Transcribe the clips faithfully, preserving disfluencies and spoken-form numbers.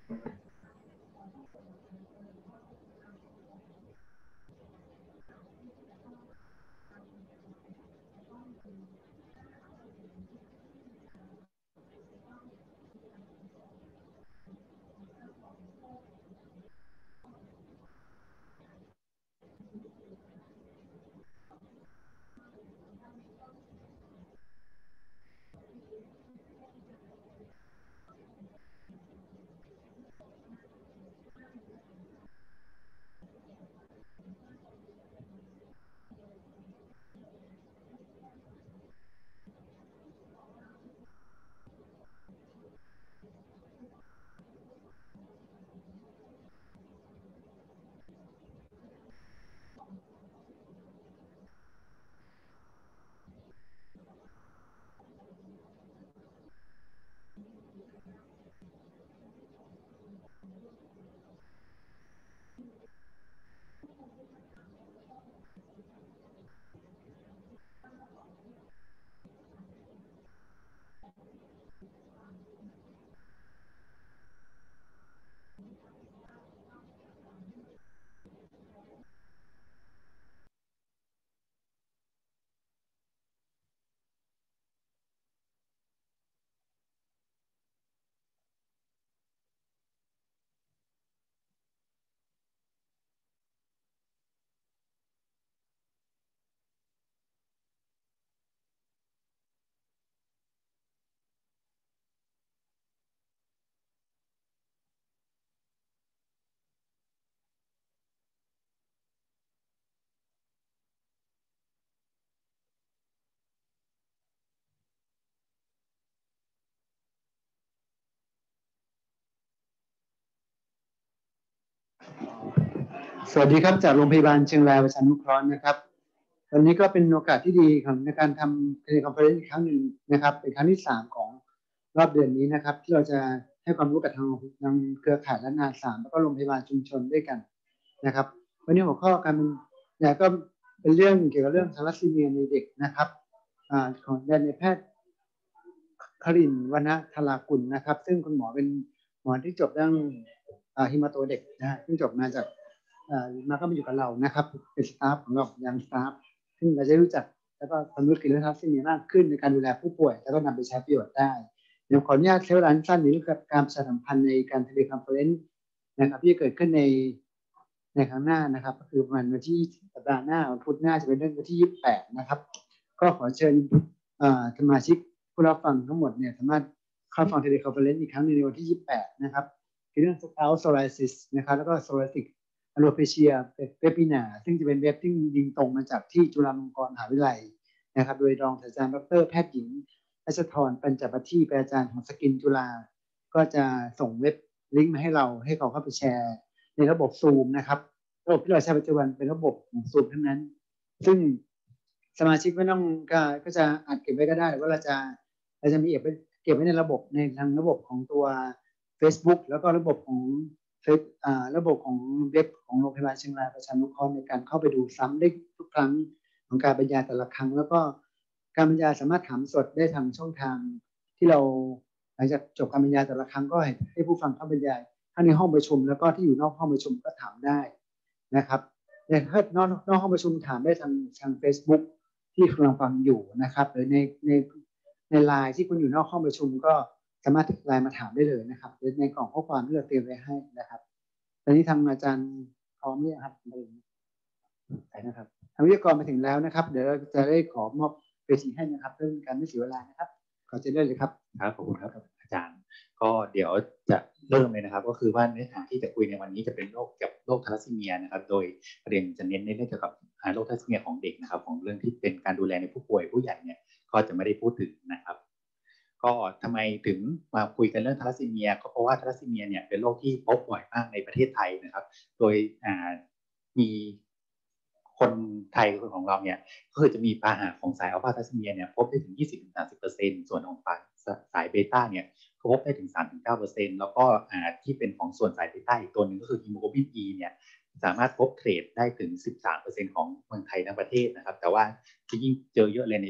สวัสดีครับจากโรงพยาบาลเชียงรายประชานุเคราะห์นะครับวันนี้ก็เป็นโอกาสที่ดีของในการทำเทเลคอนเฟอเรนซ์อีกครั้งหนึ่งนะครับเป็นครั้งที่สามของรอบเดือนนี้นะครับที่เราจะให้ความรู้กับทางทางเครือข่ายและงานสามแล้วก็โรงพยาบาลชุมชนด้วยกันนะครับวันนี้หัวข้อการเนี่ยก็เป็นเรื่องเกี่ยวกับเรื่องทาลัสซีเมียในเด็กนะครับอของนายแพทย์ครินทร์วรรณธรากุลนะครับซึ่งคุณหมอเป็นหมอที่จบด้านฮิมาโตเด็กนะซึ่งจบมาจากมาก็มาอยู่กับเรานะครับเป็นสตาฟของเรายังสตาฟซึ่งเราจะรู้จักแล้วก็ความรู้เกี่ยวกับทาลัสซีเมียมากขึ้นในการดูแลผู้ป่วยแล้วก็นำไปใช้ประโยชน์ได้เดี๋ยวขออนุญาตใช้เวลาสั้นในเรื่องการประชาสัมพันธ์ในการเทเลคอนเฟอเรนซ์นะครับที่จะเกิดขึ้นในในครั้งหน้านะครับก็คือประมาณวันที่สัปดาห์หน้าวันพุธหน้าจะเป็นเรื่องวันที่ยี่สิบแปดนะครับก็ขอเชิญสมาชิกผู้รับฟังทั้งหมดเนี่ยสามารถเข้าฟังเทเลคอนเฟอเรนซ์อีกครั้งในวันที่ยี่สิบแปดนะครับคือเรื่อง Scalp Psoriasis นะครับแล้วก็ Psoriatic Alopecia Webinar ซึ่งจะเป็นเว็บที่ยิงตรงมาจากที่จุฬาลงกรณ์มหาวิทยาลัยนะครับโดยรองศาสตราจารย์ดรแพทย์หญิงรัชธรปัญจประทีปเป็นอาจารย์ของสกินจุฬาก็จะส่งเว็บลิงก์มาให้เราให้เขาเข้าไปแชร์ในระบบ Zoom นะครับระบบที่เราใช้ปัจจุบันเป็นระบบของ Zoom ทั้งนั้นซึ่งสมาชิกไม่ต้องก็จะอัดเก็บไว้ก็ได้หรือว่าเราจะเราจะมีเก็บไว้เก็บไว้ในระบบในทางระบบของตัว Facebook แล้วก็ระบบของระบบของเว็บของโรงพยาบาลเชียงรายประชานุเคราะห์ในการเข้าไปดูซ้ำได้ทุกครั้งของการบรรยายแต่ละครั้งแล้วก็การบรรยายสามารถถามสดได้ทางช่องทางที่เราหลังจากจบการบรรยายแต่ละครั้งก็ให้ให้ผู้ฟังเข้าบรรยายทั้งในห้องประชุมแล้วก็ที่อยู่นอกห้องประชุมก็ถามได้นะครับแต่ถ้านอกนอกห้องประชุมถามได้ทางทาง Facebook ที่กำลังฟังอยู่นะครับหรือในในในไลน์ที่คุณอยู่นอกห้องประชุมก็สามารถไลน์มาถามได้เลยนะครับหรือในกล่องข้อความที่เราเตรียมไว้ให้นะครับตอนนี้ทางอาจารย์พร้อมเนี่ยครับไปนะครับทางวิทยากรมาถึงแล้วนะครับเดี๋ยวเราจะได้ขอมอบเวทีให้นะครับเพื่อการไม่เสียเวลานะครับขอเชิญได้เลยครับครับขอบคุณครับอาจารย์ก็เดี๋ยวจะเริ่มเลยนะครับก็คือว่าเนื้อหาที่จะคุยในวันนี้จะเป็นโรคเกี่ยวกับโรคทาลัสซีเมียนะครับโดยประเด็นจะเน้นในเรื่องเกี่ยวกับโรคทาลัสซีเมียของเด็กนะครับของเรื่องที่เป็นการดูแลในผู้ป่วยผู้ใหญ่เนี่ยก็จะไม่ได้พูดถึงนะครับก็ทำไมถึงมาคุยกันเรื่องทาลัสซีเมียก็เพราะว่าทาลัสซีเมียเนี่ยเป็นโรคที่พบบ่อยมากในประเทศไทยนะครับโดยมีคนไทยของเราเนี่ยก็คือจะมีพาหะของสายอัลฟาทาลัสซีเมียเนี่ยพบได้ถึง ยี่สิบถึงสามสิบเปอร์เซ็นต์ ส่วนของสายเบต้าเนี่ยพบได้ถึง สามถึงเก้าเปอร์เซ็นต์ แล้วก็ที่เป็นของส่วนสายเบต้าอีกตัวหนึ่งก็คือฮีโมโกลบิน E เนี่ยสามารถพบเทรดได้ถึง สิบสามเปอร์เซ็นต์ ของเมืองไทยทั้งประเทศนะครับแต่ว่าจะยิ่งเจอเยอะเลยใน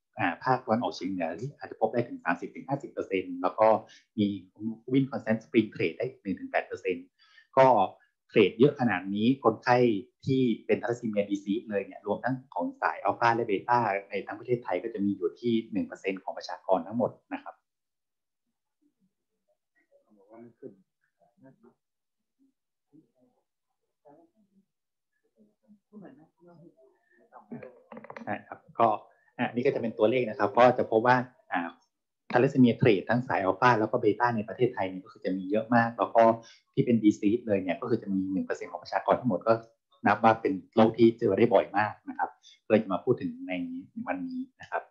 ภาคตะวันออกเฉียงเหนือที่อาจจะพบได้ถึง สามสิบถึงห้าสิบเปอร์เซ็นต์ แล้วก็มีวินคอนเซนต์สปริงเทรดได้ หนึ่งถึงแปดเปอร์เซ็นต์ ก็เทรดเยอะขนาดนี้คนไข้ที่เป็นทาลัสซีเมียดีซีสเลยเนี่ยรวมทั้งของสายอัลฟาและเบต้าในทั้งประเทศไทยก็จะมีอยู่ที่ หนึ่งเปอร์เซ็นต์ ของประชากรทั้งหมดนะครับนะครับก็อันนี้ก็จะเป็นตัวเลขนะครับก็จะพบว่าทาลัสซีเมียเทรดทั้งสายอัลฟาแล้วก็เบต้าในประเทศไทยเนี่ยก็คือจะมีเยอะมากแล้วก็ที่เป็นดีซีสเลยเนี่ยก็คือจะมี หนึ่งเปอร์เซ็นต์ ของประชากรทั้งหมดก็นับว่าเป็นโรคที่เจอได้บ่อยมากนะครับเลยจะมาพูดถึงในวันนี้นะครับ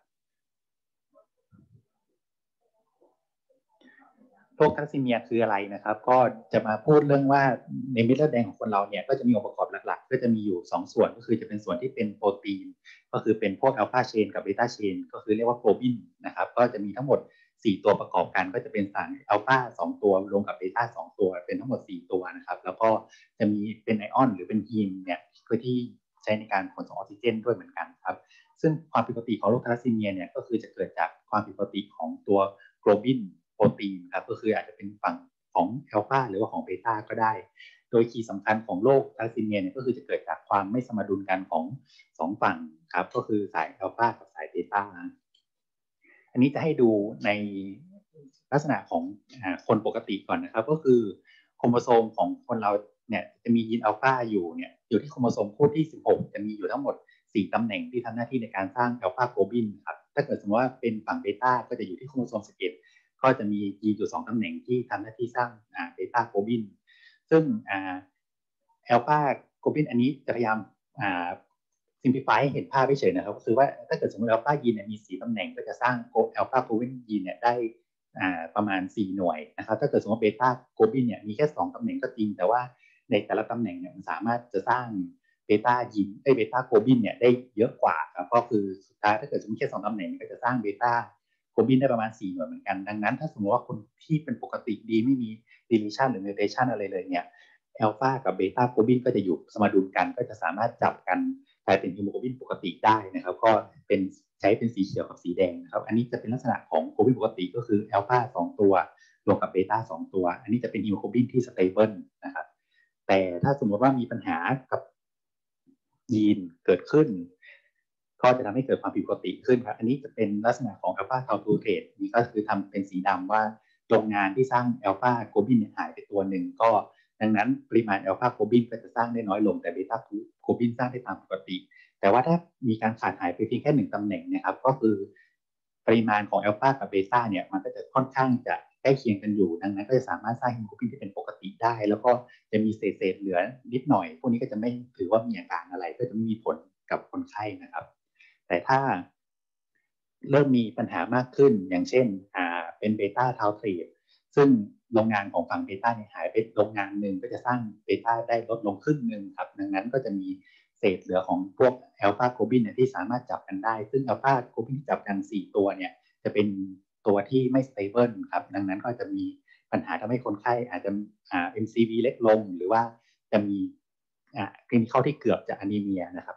โรคทาลัสซีเมียคืออะไรนะครับก็จะมาพูดเรื่องว่าในเม็ดเลือดแดงของคนเราเนี่ยก็จะมีองค์ประกอบหลักๆก็จะมีอยู่สองส่วนก็คือจะเป็นส่วนที่เป็นโปรตีนก็คือเป็นพวกอัลฟาเชนกับเบต้าเชนก็คือเรียกว่าโกลบินนะครับก็จะมีทั้งหมดสี่ตัวประกอบกันก็จะเป็นสารอัลฟาสองตัวรวมกับเบต้าสองตัวเป็นทั้งหมดสี่ตัวนะครับแล้วก็จะมีเป็นไอออนหรือเป็นฮีมเนี่ยคือที่ใช้ในการขนส่งออกซิเจนด้วยเหมือนกันครับซึ่งความผิดปกติของโรคทาลัสซีเมียเนี่ยก็คือจะเกิดจากความผิดปกติของตัวโกลบินโปรตีนครับก็คืออาจจะเป็นฝั่งของอัลฟาหรือว่าของเบต้าก็ได้โดยคีย์สำคัญของโรคทาลัสซีเมียเนี่ยก็คือจะเกิดจากความไม่สมดุลกันของสองฝั่งครับก็คือสายอัลฟากับสายเบต้าอันนี้จะให้ดูในลักษณะของคนปกติก่อนนะครับก็คือโครโมโซมของคนเราเนี่ยจะมียีนอัลฟาอยู่เนี่ยอยู่ที่โครโมโซมคู่ที่สิบหกจะมีอยู่ทั้งหมดสี่ตำแหน่งที่ทำหน้าที่ในการสร้างอัลฟาโกลบินครับถ้าเกิดสมมติว่าเป็นฝั่งเบต้าก็จะอยู่ที่โครโมโซมสิบเอ็ดก็จะมียีนอยู่สองตำแหน่งที่ทำหน้าที่สร้างเบต้าโกลบินซึ่งอัลฟาโกลบินอันนี้จะพยายามซิมพลิฟายให้เห็นภาพเฉยๆนะครับก็คือว่าถ้าเกิดสมมติอัลฟายีนเนี่ยมีสี่ตำแหน่งก็จะสร้างอัลฟาโกลบินยีนเนี่ยได้ประมาณสี่หน่วยนะครับถ้าเกิดสมมติเบต้าโกลบินเนี่ยมีแค่สองตำแหน่งก็จริงแต่ว่าในแต่ละตำแหน่งเนี่ยมันสามารถจะสร้างเบต้ายีนไอเบต้าโกลบินเนี่ยได้เยอะกว่าครับก็คือสุดท้ายถ้าเกิดสมมติแค่สองตำแหน่งก็จะสร้างเบต้าโกลบินได้ประมาณสี่หน่วยเหมือนกันดังนั้นถ้าสมมติว่าคนที่เป็นปกติดีไม่มี deletion หรือ mutation อะไรเลยเนี่ยอัลฟากับเบต้าโกลบินก็จะอยู่สมดุลกันก็จะสามารถจับกันกลายเป็นฮีโมโกลบินปกติได้นะครับก็เป็นใช้เป็นสีเขียวกับสีแดงนะครับอันนี้จะเป็นลักษณะของโกลบินปกติก็คืออัลฟาสองตัวรวมกับเบต้าสองตัวอันนี้จะเป็นฮีโมโกลบินที่สเตเบิลนะครับแต่ถ้าสมมติว่ามีปัญหากับยีนเกิดขึ้นก็จะทำให้เกิดความผิดปกติขึ้นครับอันนี้จะเป็นลักษณะของอัลฟาทาวทูเทรดนี่ก็คือทำเป็นสีดำว่าโรงงานที่สร้างอัลฟาโกลบินหายไปตัวหนึ่งก็ดังนั้นปริมาณอัลฟาโกลบินก็จะสร้างได้น้อยลงแต่เบต้าโกลบินสร้างได้ตามปกติแต่ว่าถ้ามีการขาดหายไปเพียงแค่หนึ่งตำแหน่งนะครับก็คือปริมาณของอัลฟากับเบต้าเนี่ยมันก็จะค่อนข้างจะใกล้เคียงกันอยู่ดังนั้นก็จะสามารถสร้างฮีโมโกลบินที่เป็นปกติได้แล้วก็จะมีเศษเศษเหลือนิดหน่อยพวกนี้ก็จะไม่ถือว่ามีอาการอะไรก็จะไม่มีผลกับคนไข้นะครับแต่ถ้าเริ่มมีปัญหามากขึ้นอย่างเช่นอ่าเป็นเบต้าทาวเทรดซึ่งโรงงานของฝั่งเบต้าเนี่ยหายไปโรงงานหนึ่งก็จะสร้างเบต้าได้ลดลงครึ่งหนึ่งครับดังนั้นก็จะมีเศษเหลือของพวกอัลฟาโกลบินเนี่ยที่สามารถจับกันได้ซึ่งอัลฟาโกลบินที่จับกันสี่ตัวเนี่ยจะเป็นตัวที่ไม่สเตเบิลครับดังนั้นก็จะมีปัญหาทำให้คนไข้อาจจะอ่า เอ็ม ซี วี เล็กลงหรือว่าจะมีอ่าคลินิคอลที่เกือบจะอะนีเมียนะครับ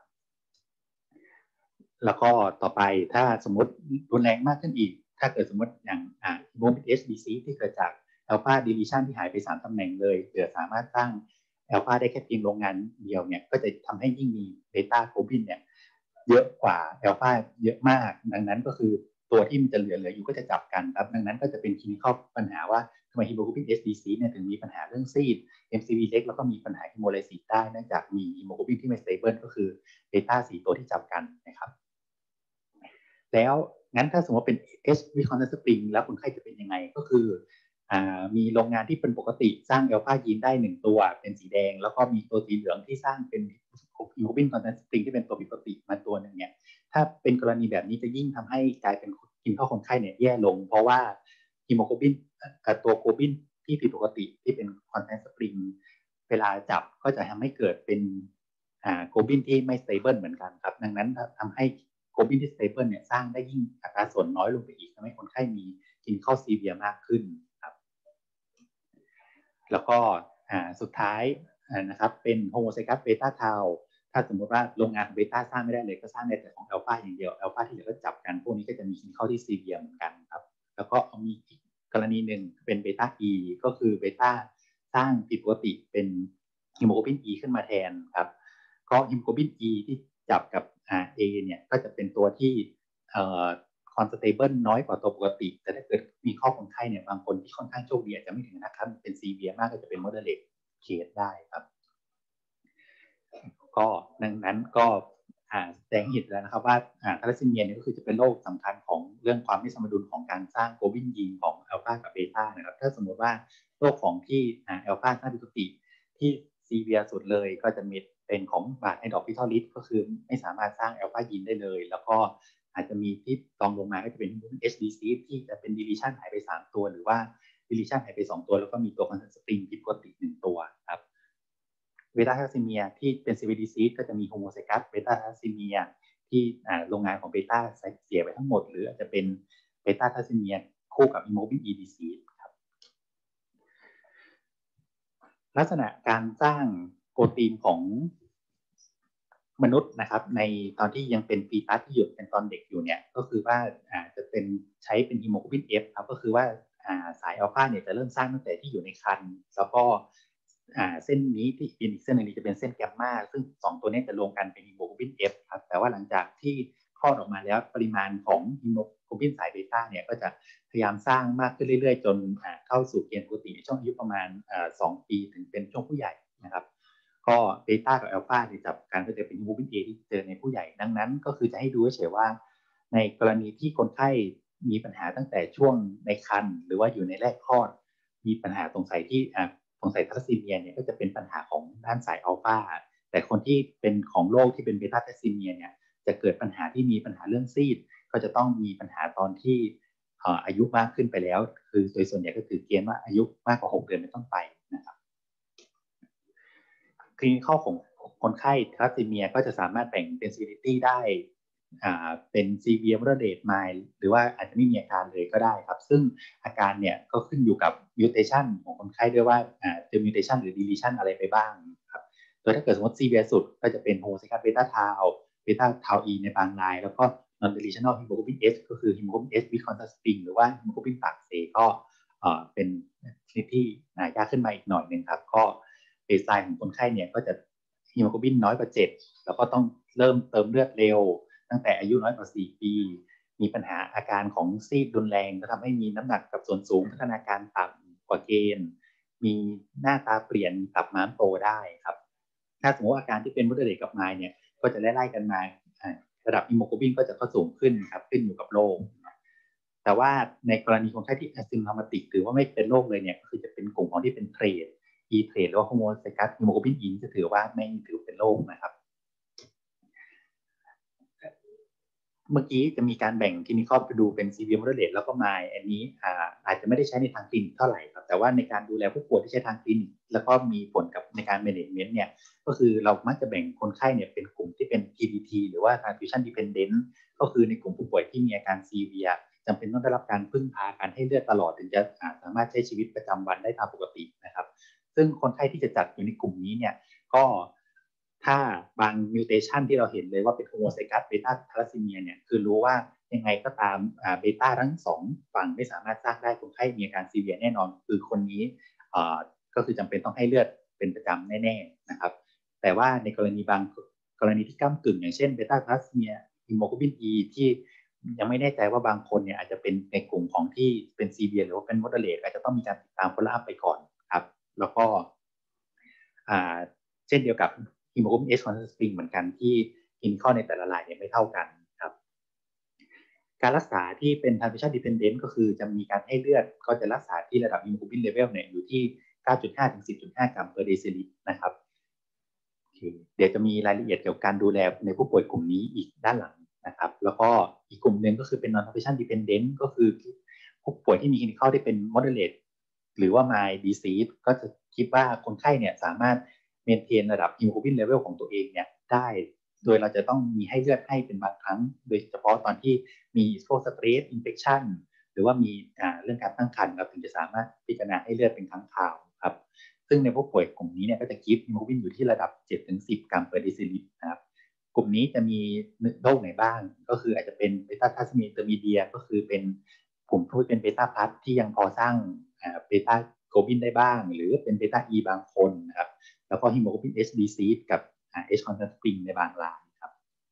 แล้วก็ต่อไปถ้าสมมติรุนแรงมากขึ้นอีกถ้าเกิดสมมติอย่างอ่าโมเมนต์ เอช ดี ซี ที่เกิดจากอัลฟาดีลิชันที่หายไปสามตำแหน่งเลยเหลือสามารถสร้างอัลฟาได้แค่เพียงโรงงานเดียวเนี่ยก็จะทำให้ยิ่งมีเบต้าโกลบินเนี่ยเยอะกว่าอัลฟาเยอะมากดังนั้นก็คือตัวที่มันจะเหลือเหลืออยู่ก็จะจับกันครับดังนั้นก็จะเป็นคลินิคอลปัญหาว่าทำไมฮีโมโกลบิน เอช ดี ซี เนี่ยถึงมีปัญหาเรื่องซีด เอ็ม ซี วี เล็กแล้วก็มีปัญหาฮีโมไลซิสได้เนื่องจากมีฮีโมโกลบินที่ไม่สเตเบิลก็คือเบต้าสี่ตัวที่จับกันนะครับแล้วงั้นถ้าสมมติเป็น H Vicon Spring แล้วคนไข้จะเป็นยังไงก็คือมีโรงงานที่เป็นปกติสร้างอัลฟายีนได้หนึ่งตัวเป็นสีแดงแล้วก็มีตัวสีเหลืองที่สร้างเป็นฮีโมโกลบินคอนเซนต์สปริงที่เป็นตัวผิดปกติมาตัวหนึ่งเนี่ยถ้าเป็นกรณีแบบนี้จะยิ่งทำให้กลายเป็นกินข้าวคนไข้เนี่ยแย่ลงเพราะว่าฮีโมโกลบินตัวโกลบินที่ผิดปกติที่เป็นคอนเซนต์สปริงเวลาจับก็จะทำให้เกิดเป็นโกลบินที่ไม่สเตเบิลเหมือนกันครับดังนั้นทำให้โกลบินที่สเตเบิลเนี่ยสร้างได้ยิ่งอัตราส่วนน้อยลงไปอีกทำให้คนไข้มีกินข้าวซีเวียมากขึ้นครับแล้วก็สุดท้ายนะครับเป็นโฮโมไซกัสเบต้าทาวถ้าสมมติว่าโรงงานของเบต้าสร้างไม่ได้เลยก็สร้างได้แต่ของอัลฟาอย่างเดียวอัลฟาที่เหลือก็จับกันพวกนี้ก็จะมีคลินิคอลที่ซีเวียเหมือนกันครับแล้วก็มีอีกกรณีหนึ่งเป็นเบต้า E ก็คือเบต้าสร้างผิดปกติเป็นฮีโมโกลบิน E ขึ้นมาแทนครับก็ฮีโมโกลบิน E ที่จับกับอ่า A เนี่ยก็จะเป็นตัวที่เอ่อคอนสเตเบิลน้อยกว่าตัวปกติแต่ถ้าเกิดมีข้อคนไข้เนี่ยบางคนที่ค่อนข้างโชคดีอาจจะไม่ถึงนะครับเป็นซีเวียมากก็จะเป็นโมเดเลตเคสได้ครับก็ดังนั้นก็แสดงเห็นแล้วนะครับว่าทาลัสซีเมียเนี่ยก็คือจะเป็นโรคสำคัญของเรื่องความไม่สมดุลของการสร้างโกลบินยีนของอัลฟากับเบต้านะครับถ้าสมมติว่าโรคของที่อัลฟาสร้างผิดปกติที่ซีเวียสุดเลยก็จะมีเป็นของบาดไอดอกพิทอลิสก็คือไม่สามารถสร้างอัลฟายีนได้เลยแล้วก็อาจจะมีที่รองลงมาก็จะเป็น เอช ดี ซี ที่จะเป็น deletion หายไปสามตัวหรือว่า deletion หายไปสองตัวแล้วก็มีตัวคอนสตริงผิดปกติหนึ่งตัวครับเบต้าทาลัสซีเมียที่เป็น ซี วี ดี ซี ก็จะมีโฮโมไซกัสเบต้าทาลัสซีเมียที่โรงงานของเบต้าเสียไปทั้งหมดหรืออาจจะเป็นเบต้าทาลัสซีเมียคู่กับฮีโมโกลบิน E ดี ซี ครับลักษณะการสร้างโปรตีนของมนุษย์นะครับในตอนที่ยังเป็นฟีตัสที่อยู่เป็นตอนเด็กอยู่เนี่ยก็คือว่าจะเป็นใช้เป็นฮีโมโกลบิน F ครับก็คือว่าสายอัลฟาเนี่ยจะเริ่มสร้างตั้งแต่ที่อยู่ในครรภ์แล้วก็เส้นนี้ที่เป็นอีกเส้นหนึ่งจะเป็นเส้นแกมมาซึ่งสองตัวนี้จะรวมกันเป็นฮีโมโกลบิน F ครับแต่ว่าหลังจากที่คลอดออกมาแล้วปริมาณของฮีโมโกลบินสายเบต้าเนี่ยก็จะพยายามสร้างมากขึ้นเรื่อยๆจนเข้าสู่เกณฑ์ปกติในช่วงอายุประมาณสองปีถึงเป็นช่วงผู้ใหญ่นะครับก็เบต้ากับอัลฟาที่จับกันก็จะเป็นฮีโมโกลบิน A ที่เจอในผู้ใหญ่ดังนั้นก็คือจะให้ดูเฉยๆว่าในกรณีที่คนไข้มีปัญหาตั้งแต่ช่วงในครรภ์หรือว่าอยู่ในแรกคลอดมีปัญหาสงสัยที่สงสัยทาลัสซีเมียเนี่ยก็จะเป็นปัญหาของด้านสายอัลฟาแต่คนที่เป็นของโรคที่เป็นเบต้าทาลัสซีเมียเนี่ยจะเกิดปัญหาที่มีปัญหาเรื่องซีดก็จะต้องมีปัญหาตอนที่อายุมากขึ้นไปแล้วคือโดยส่วนใหญ่ก็คือเกณฑ์ว่าอายุมากกว่าหกเดือนเป็นต้นไปนะครับคลินิคของคนไข้ทาลัสซีเมียก็จะสามารถแบ่งเป็น severity ได้เป็น severe moderate mild หรือว่าอาจจะไม่มีอาการเลยก็ได้ครับซึ่งอาการเนี่ยก็ขึ้นอยู่กับ mutation ของคนไข้ด้วยว่าเจอ mutation หรือ deletion อะไรไปบ้างครับโดยถ้าเกิดสมมติ severe สุดก็จะเป็น homozygous beta tau beta tau E ในบางรายแล้วก็ non deletional hemoglobin S ก็คือ hemoglobin S with constant spring หรือว่า hemoglobin ปากเซก็เป็นชนิดที่ยากขึ้นมาอีกหน่อยนึงครับก็เบสไลน์ของคนไข้เนี่ยก็จะฮีโมโกลบินน้อยกว่าเจ็ดแล้วก็ต้องเริ่มเติมเลือดเร็วตั้งแต่อายุน้อยกว่าสี่ปีมีปัญหาอาการของซีดรุนแรงก็ทำให้มีน้ำหนักกับส่วนสูงพัฒนาการต่ำกว่าเกณฑ์มีหน้าตาเปลี่ยนตับม้ามโตได้ครับถ้าสมมติอาการที่เป็นมุดเดลกับไมล์เนี่ยก็จะไล่ๆกันมาระดับฮีโมโกลบินก็จะเข้าสูงขึ้นครับขึ้นอยู่กับโรคแต่ว่าในกรณีคนไข้ที่แอซิมพามาติกหรือว่าไม่เป็นโรคเลยเนี่ยก็คือจะเป็นกลุ่มของที่เป็นเทรดE เทรดหรือว่าโฮโมไซกัสฮีโมโกลบินอินจะถือว่าไม่ถือเป็นโรคนะครับเมื่อกี้จะมีการแบ่งคลินิคอลไปดูเป็น severe moderate แล้วก็ mild อันนี้อาอาจจะไม่ได้ใช้ในทางคลินิกเท่าไหร่ครับแต่ว่าในการดูแลผู้ป่วยที่ใช้ทางคลินิกแล้วก็มีผลกับในการ management เนี่ยก็คือเรามักจะแบ่งคนไข้เนี่ยเป็นกลุ่มที่เป็น ที ดี ที หรือว่า transfusion dependent ก็คือในกลุ่มผู้ป่วยที่มีอาการ severe จำเป็นต้องได้รับการพึ่งพาการให้เลือดตลอดถึงจะสามารถใช้ชีวิตประจำวันได้ตามปกตินะครับซึ่งคนไข้ที่จะจัดอยู่ในกลุ่มนี้เนี่ยก็ถ้าบางมิวเทชันที่เราเห็นเลยว่าเป็นโฮโมไซกัสเบต้าทาลัสซีเมียเนี่ยคือรู้ว่ายังไงก็ตามเบต้าทั้งสองฝั่งไม่สามารถสร้างได้คนไข้มีอาการซีเวียแน่นอนคือคนนี้ก็คือจำเป็นต้องให้เลือดเป็นประจำแน่ๆนะครับแต่ว่าในกรณีบางกรณีที่ก้ากึ่งอย่างเช่นเบต้าทาลัสซีเมียฮีโมโกลบิน E ที่ยังไม่แน่ใจว่าบางคนเนี่ยอาจจะเป็นในกลุ่มของที่เป็นซีเวียหรือว่าเป็นโมเดเลตอาจจะต้องมีการติดตามฟอลโลว์อัพไปก่อนครับแล้วก็เช่นเดียวกับฮีโมโกลบิน S คอนสแตนต์สปริงเหมือนกันที่คลินิคอลในแต่ละรายเนี่ยไม่เท่ากันครับการรักษาที่เป็น transfusion dependent ก็คือจะมีการให้เลือดก็จะรักษาที่ระดับฮีโมโกลบินเลเวลเนี่ยอยู่ที่ เก้าจุดห้า ถึง สิบจุดห้า กรัม per deciliter นะครับเดี๋ยวจะมีรายละเอียดเกี่ยวกับการดูแลในผู้ป่วยกลุ่มนี้อีกด้านหลังนะครับแล้วก็อีกกลุ่มหนึ่งก็คือเป็น non transfusion dependent ก็คือผู้ป่วยที่มีคลินิคอลที่เป็น moderate หรือว่า mild disease ก็จะคิดว่าคนไข้เนี่ยสามารถเมนเทนระดับฮีโมโกลบินเลเวลของตัวเองเนี่ยได้โดยเราจะต้องมีให้เลือดให้เป็นบางครั้งโดยเฉพาะตอนที่มีพวกสเตรสอินเฟคชันหรือว่ามีเรื่องการตั้งครรภ์ครับถึงจะสามารถพิจารณาให้เลือดเป็นครั้งคราวครับซึ่งซึ่งในผู้ป่วยกลุ่มนี้เนี่ยก็จะคีปฮีโมโกลบินอยู่ที่ระดับ เจ็ดถึงสิบ กรัม per deciliter นะครับกลุ่มนี้จะมีโรคไหนบ้างก็คืออาจจะเป็นเบต้าทาสมีเตอร์มีเดียก็คือเป็นกลุ่มที่เป็นเบต้าพลัสที่ยังพอสร้างเบต้าโกลบินได้บ้างหรือเป็นเบต้าอีบางคนนะครับแล้วก็ฮีโมโกลบิน H ดีซีดกับ H คอนซันทริงในบางรายครับ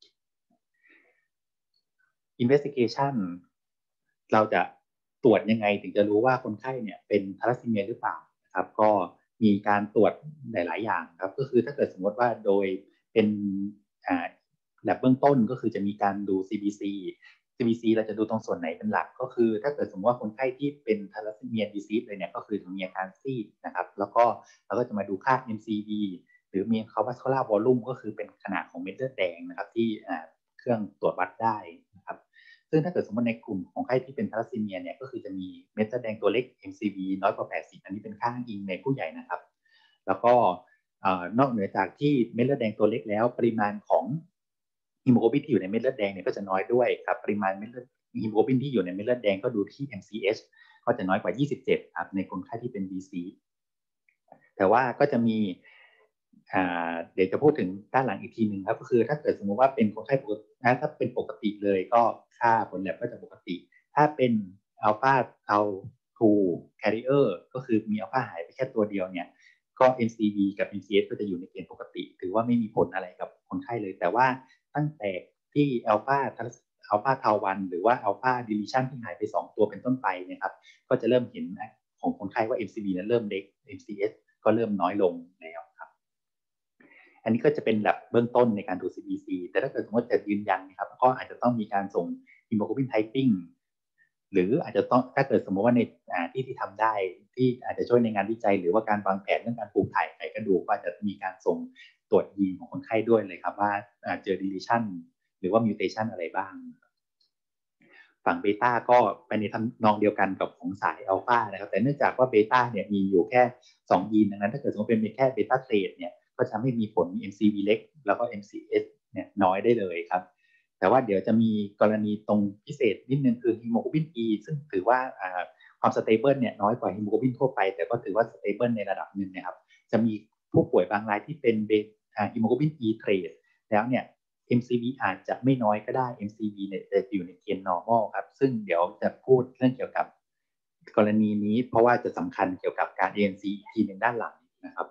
investigation เราจะตรวจยังไงถึงจะรู้ว่าคนไข้เนี่ยเป็นทาลัสซีเมียหรือเปล่านะครับก็มีการตรวจหลายๆอย่างครับก็คือถ้าเกิดสมมติว่าโดยเป็นอ่าแลบเบื้องต้นก็คือจะมีการดู ซี บี ซี ซี บี ซี เราจะดูตรงส่วนไหนเป็นหลักก็คือถ้าเกิดสมมติว่าคนไข้ที่เป็นทาลัสซีเมียดีซีสเลยเนี่ยก็คือมีอาการซีดนะครับแล้วก็เราก็จะมาดูค่า เอ็ม ซี วี หรือมี Cardiovascular Volume ก็คือเป็นขนาดของเม็ดเลือดแดงนะครับที่เครื่องตรวจวัดได้นะครับซึ่งถ้าเกิดสมมติในกลุ่มของไข้ที่เป็นทาลัสซีเมียเนี่ยก็คือจะมีเม็ดเลือดแดงตัวเล็ก เอ็ม ซี วี น้อยกว่าแปดสิบอันนี้เป็นค่าอ้างอิงในผู้ใหญ่นะครับแล้วก็นอกเหนือจากที่เม็ดเลือดแดงตัวเล็กแล้วปริมาณของฮีโมโกลบินที่อยู่ในเม็ดเลือดแดงเนี่ยก็จะน้อยด้วยครับปริมาณเม็ดเลือดฮีโมโกลบินที่อยู่ในเม็ดเลือดแดงก็ดูที่ เอ็ม ซี เอช ก็จะน้อยกว่ายี่สิบเจ็ดครับในคนไข้ที่เป็น บี ซี แต่ว่าก็จะมีเดี๋ยวจะพูดถึงด้านหลังอีกทีหนึ่งครับก็คือถ้าเกิดสมมติว่าเป็นคนไข้ปกตินะถ้าเป็นปกติเลยก็ค่าผลแลบก็จะปกติถ้าเป็นอัลฟาเอาทูแคริเออร์ก็คือมีอัลฟาหายไปแค่ตัวเดียวเนี่ยก็ เอ็ม ซี วี กับ เอ็ม ซี เอช ก็จะอยู่ในเกณฑ์ปกติถือว่าไม่มีผลอะไรกับคนไข้เลยแต่ว่าตั้งแต่ที่อัลฟาอัลฟาทาวันหรือว่าอัลฟาดิลิชันที่หายไปสองตัวเป็นต้นไปนะครับก็จะเริ่มเห็นของคนไข้ว่า เอ็ม ซี วี นั้นเริ่มเล็ก เอ็ม ซี เอช ก็เริ่มน้อยลงแล้วครับอันนี้ก็จะเป็นแบบเบื้องต้นในการดู ซี บี ซี แต่ถ้าเกิดสมมติจะยืนยันนะครับก็อาจจะต้องมีการส่ง hemoglobin typing หรืออาจจะต้องถ้าเกิดสมมติว่าในที่ที่ทำได้ที่อาจจะช่วยในงานวิจัยหรือว่าการวางแผนเรื่องการปลูกถ่ายไขกระดูกก็อาจจะมีการส่งตรวจยีนของคนไข้ด้วยเลยครับว่าเจอ deletion หรือว่า mutation อะไรบ้างฝั่งเบต้าก็ไปในทำนองเดียวกันกับของสายอัลฟานะครับแต่เนื่องจากว่าเบต้าเนี่ยมีอยู่แค่สองยีนดังนั้นถ้าเกิดสมมติเป็นแค่เบต้าเตทเนี่ยก็จะไม่มีผล เอ็ม ซี วี เล็กแล้วก็ เอ็ม ซี เอช เนี่ยน้อยได้เลยครับแต่ว่าเดี๋ยวจะมีกรณีตรงพิเศษนิดนึงคือฮีโมโกลบิน E ซึ่งถือว่าความสเตเบิลเนี่ยน้อยกว่าฮีโมโกลบินทั่วไปแต่ก็ถือว่าสเตเบิลในระดับหนึ่งนะครับจะมีผู้ป่วยบางรายที่เป็นฮีโมโกลบิน E เทรดแล้วเนี่ยเอ็ม ซี วี อาจจะไม่น้อยก็ได้ เอ็ม ซี วี เนี่ยจะอยู่ในเกณฑ์ normal ครับซึ่งเดี๋ยวจะพูดเรื่องเกี่ยวกับกรณีนี้เพราะว่าจะสำคัญเกี่ยวกับการ เอ เอ็น ซี อีกทีหนึ่งด้านหลังนะครับ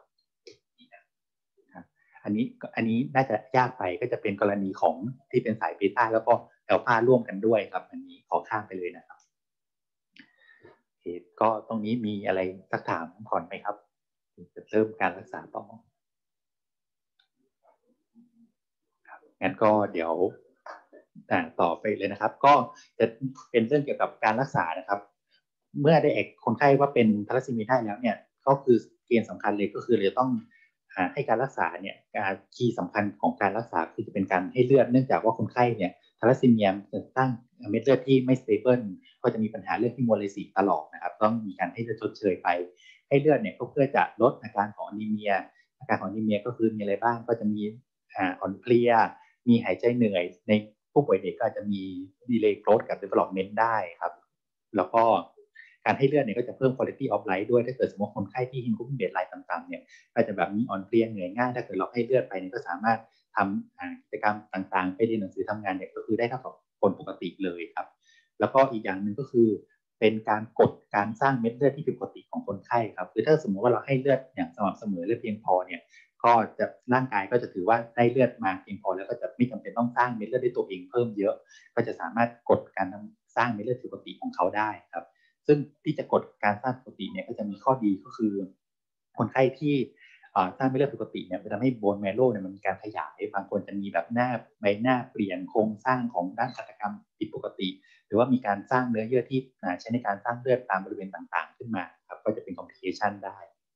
อันนี้อันนี้น่าจะยากไปก็จะเป็นกรณีของที่เป็นสายเบต้าแล้วก็อัลฟาร่วมกันด้วยครับอันนี้ขอข้ามไปเลยนะครับโอเคก็ตรงนี้มีอะไรสักถามก่อนไหมครับจะเริ่มการรักษาต่องั้นก็เดี๋ยวต่อไปเลยนะครับก็จะเป็นเรื่องเกี่ยวกับการรักษานะครับเมื่อได้เอกคนไข้ว่าเป็นทาลัสซีเมียได้แล้วเนี่ยก็คือเกณฑ์สำคัญเลยก็คือเราจะต้องให้การรักษาเนี่ยการคีย์สำคัญของการรักษาคือจะเป็นการให้เลือดเนื่องจากว่าคนไข้เนี่ยทาลัสซีเมียจะสร้างเม็ดเลือดที่ไม่สเตเบิลก็จะมีปัญหาเรื่องที่โมเลซิสตลอดนะครับต้องมีการให้เลือดชดเชยไปให้เลือดเนี่ยก็เพื่อจะลดอาการของอนีเมียอาการของอนีเมียก็คือมีอะไรบ้างก็จะมีอ่อนเพลียมีหายใจเหนื่อยในผู้ป่วยเด็กก็อาจจะมี delay growth กับ development ได้ครับแล้วก็การให้เลือดเนี่ยก็จะเพิ่ม quality of life ด้วยถ้าเกิดสมมติคนไข้ที่ฮีโมโกลบินเบสไลน์ต่ำๆเนี่ยก็จะแบบมีอ่อนเพลียเหนื่อยง่ายถ้าเกิดเราให้เลือดไปเนี่ยก็สามารถทำกิจกรรมต่างๆไปเรียนหนังสือทำงานเนี่ยก็คือได้เท่ากับคนปกติเลยครับแล้วก็อีกอย่างหนึ่งก็คือเป็นการกดการสร้างเม็ดเลือดที่ผิดปกติของคนไข้ครับคือถ้าสมมติว่าเราให้เลือดอย่างสม่ำเสมอและเพียงพอเนี่ยก็จะร่างกายก็จะถือว่าได้เลือดมาเพียงพอแล้วก็จะไม่จำเป็นต้องสร้างเม็ดเลือดด้วยตัวเองเพิ่มเยอะก็จะสามารถกดการสร้างเม็ดเลือดปกติของเขาได้ครับซึ่งที่จะกดการสร้างปกติเนี่ยก็จะมีข้อดีก็คือคนไข้ที่สร้างเม็ดเลือดปกติเนี่ยจะทำให้โบนแมโร่เนี่ยมันมีการขยายบางคนจะมีแบบหน้าใบหน้าเปลี่ยนโครงสร้างของด้านหัตถกรรมผิดปกติหรือว่ามีการสร้างเนื้อเยื่อที่ใช้ในการสร้างเลือดตามบริเวณต่างๆขึ้นมาครับก็จะเป็นคอมพลิเคชันได้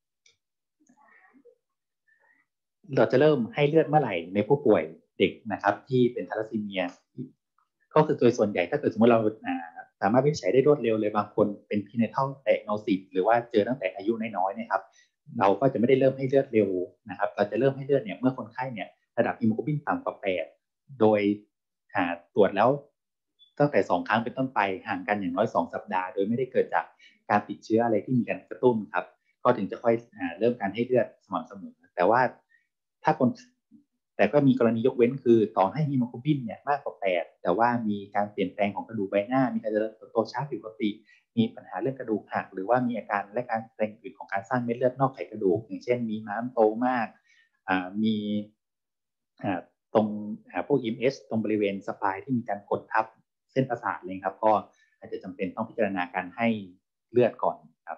เราจะเริ่มให้เลือดเมื่อไหร่ในผู้ป่วยเด็กนะครับที่เป็นทาลัสซีเมียก็คือโดยส่วนใหญ่ถ้าเกิดสมมติเราสามารถวินิจฉัยได้รวดเร็วเลยบางคนเป็น prenatal diagnosis หรือว่าเจอตั้งแต่อายุน้อยๆนะครับเราก็จะไม่ได้เริ่มให้เลือดเร็วนะครับเราจะเริ่มให้เลือดเนี่ยเมื่อคนไข้เนี่ยระดับฮีโมโกลบินต่ำกว่าแปดโดยตรวจแล้วตั้งแต่สองครั้งเป็นต้นไปห่างกันอย่างน้อยสองสัปดาห์โดยไม่ได้เกิดจากการติดเชื้ออะไรที่มีการกระตุ้นครับก็ถึงจะค่อยเริ่มการให้เลือดสม่ำเสมอแต่ว่าถ้าคนแต่ก็มีกรณียกเว้นคือต่อให้ฮีโมโกลบินเนี่ยมากกว่าแปดแต่ว่ามีการเปลี่ยนแปลงของกระดูกใบหน้ามีการเจริญเติบโตช้าผิดปกติมีปัญหาเรื่องกระดูกหักหรือว่ามีอาการและการแสดงอื่นของการสร้างเม็ดเลือดนอกไขกระดูกอย่างเช่นมีม้ามโตมากมีตรงพวก อี เอ็ม เอส ตรงบริเวณสปายที่มีการกดทับเส้นประสาทเลยครับก็อาจจะจำเป็นต้องพิจารณาการให้เลือดก่อนครับ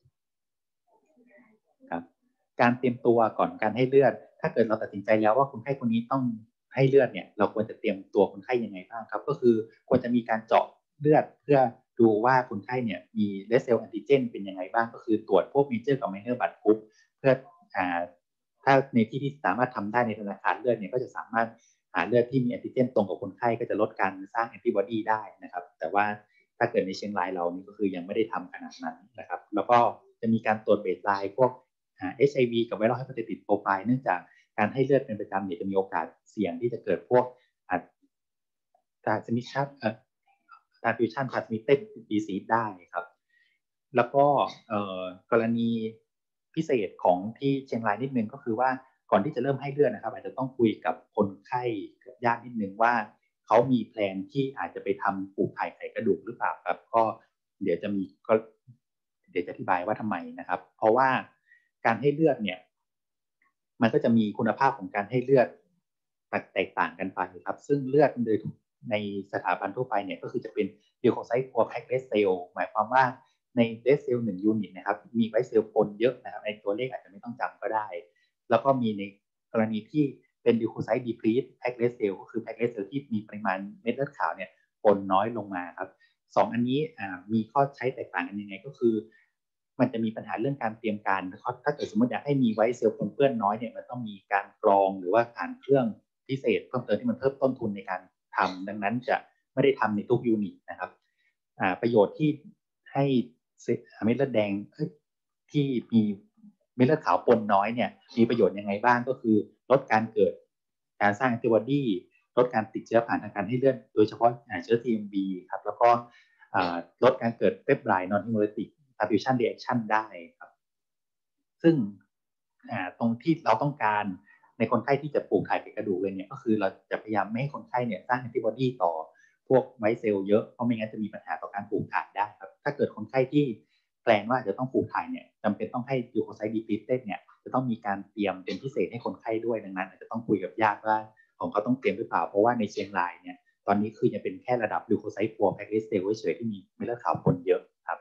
ครับการเตรียมตัวก่อนการให้เลือดถ้าเกิดเราตัดสินใจแล้วว่าคนไข้คนนี้ต้องให้เลือดเนี่ยเราควรจะเตรียมตัวคนไข้ยังไงบ้างครับก็คือควรจะมีการเจาะเลือดเพื่อดูว่าคนไข้เนี่ยมีเลสเซลแอนติเจนเป็นยังไงบ้างก็คือตรวจพวกเมเจอร์กับไมเนอร์บลัดกรุ๊ปเพื่ออ่าถ้าในที่ที่สามารถทำได้ในธนาคารเลือดเนี่ยก็จะสามารถหาเลือดที่มีแอนติเจนตรงกับคนไข้ก็จะลดการสร้างแอนติบอดีได้นะครับแต่ว่าถ้าเกิดในเชียงรายเรานี่ก็คือยังไม่ได้ทำขนาดนั้นนะครับแล้วก็จะมีการตรวจเบสไลน์พวก เอช ไอ วี กับไวรัลเฮปาไทติสโปรไฟล์เนื่องจากการให้เลือดเป็นประจำเนี่ยจะมีโอกาสเสี่ยงที่จะเกิดพวกทรานสมิชชั่นเอ่อทรานสมิชชั่นทรานสมิตเต็ดดีซีสได้ครับแล้วก็กรณีพิเศษของที่เชียงรายนิดนึงก็คือว่าก่อนที่จะเริ่มให้เลือดนะครับอาจจะต้องคุยกับคนไข้กับญาตินิดนึงว่าเขามีแพลนที่อาจจะไปทำปลูกถ่ายไขกระดูกหรือเปล่าครับก็เดี๋ยวจะมีก็เดี๋ยวจะอธิบายว่าทำไมนะครับเพราะว่าการให้เลือดเนี่ยมันก็จะมีคุณภาพของการให้เลือดแตกต่างกันไปครับซึ่งเลือดโดยในสถาบันทั่วไปเนี่ยก็คือจะเป็นลิวโคไซต์พัวแพ็กเลสเซลหมายความว่าในเลสเซลหนึ่งยูนิตนะครับมีไวท์เซลปนเยอะนะครับในตัวเลขอาจจะไม่ต้องจำก็ได้แล้วก็มีในกรณีที่เป็นลิวโคไซต์ดีพลีทแพ็กเลสเซลก็คือแพ็กเลสเซลที่มีปริมาณเม็ดเลือดขาวเนี่ยปนน้อยลงมาครับสองอันนี้มีข้อใช้แตกต่างกันยังไงก็คือมันจะมีปัญหาเรื่องการเตรียมการถ้าเกิดสมมติอยากให้มีไวท์เซลล์ปนเปื้อนน้อยเนี่ยมันต้องมีการกรองหรือว่าผ่านเครื่องพิเศษเพิ่มเติมที่มันเพิ่มต้นทุนในการทำดังนั้นจะไม่ได้ทำในทุกยูนิตนะครับประโยชน์ที่ให้เม็ดเลือดแดงที่มีเม็ดเลือดขาวปนน้อยเนี่ยมีประโยชน์ยังไงบ้างก็คือลดการเกิดการสร้างแอนติบอดีลดการติดเชื้อผ่านทางการให้เลือดโดยเฉพาะเชื้อ ที เอ็ม บี ครับแล้วก็ลดการเกิดเฟบไรล์นอนฮิโมเลติกsubstitution reaction ได้ครับซึ่งตรงที่เราต้องการในคนไข้ที่จะปลูกถ่ายไขกระดูกเลยเนี่ยก็คือเราจะพยายามไม่ให้คนไข้เนี่ยสร้างแอนติบอดีต่อพวกไวท์เซลล์เยอะเพราะไม่งั้นจะมีปัญหาต่อการปลูกถ่ายได้ครับถ้าเกิดคนไข้ที่แปลนว่าจะต้องปลูกถ่ายเนี่ยจำเป็นต้องให้ลิวโคไซต์ดีพลีทเต็ดเนี่ยจะต้องมีการเตรียมเป็นพิเศษให้คนไข้ด้วยดังนั้นอาจจะต้องคุยกับญาติว่าของเขาต้องเตรียมหรือเปล่าเพราะว่าในเชียงรายเนี่ยตอนนี้คือยังเป็นแค่ระดับลิวโคไซต์พัวแพ็กเลสเซลล์เฉยๆที่มีเม็ดเลือดขาวปนเยอะครับ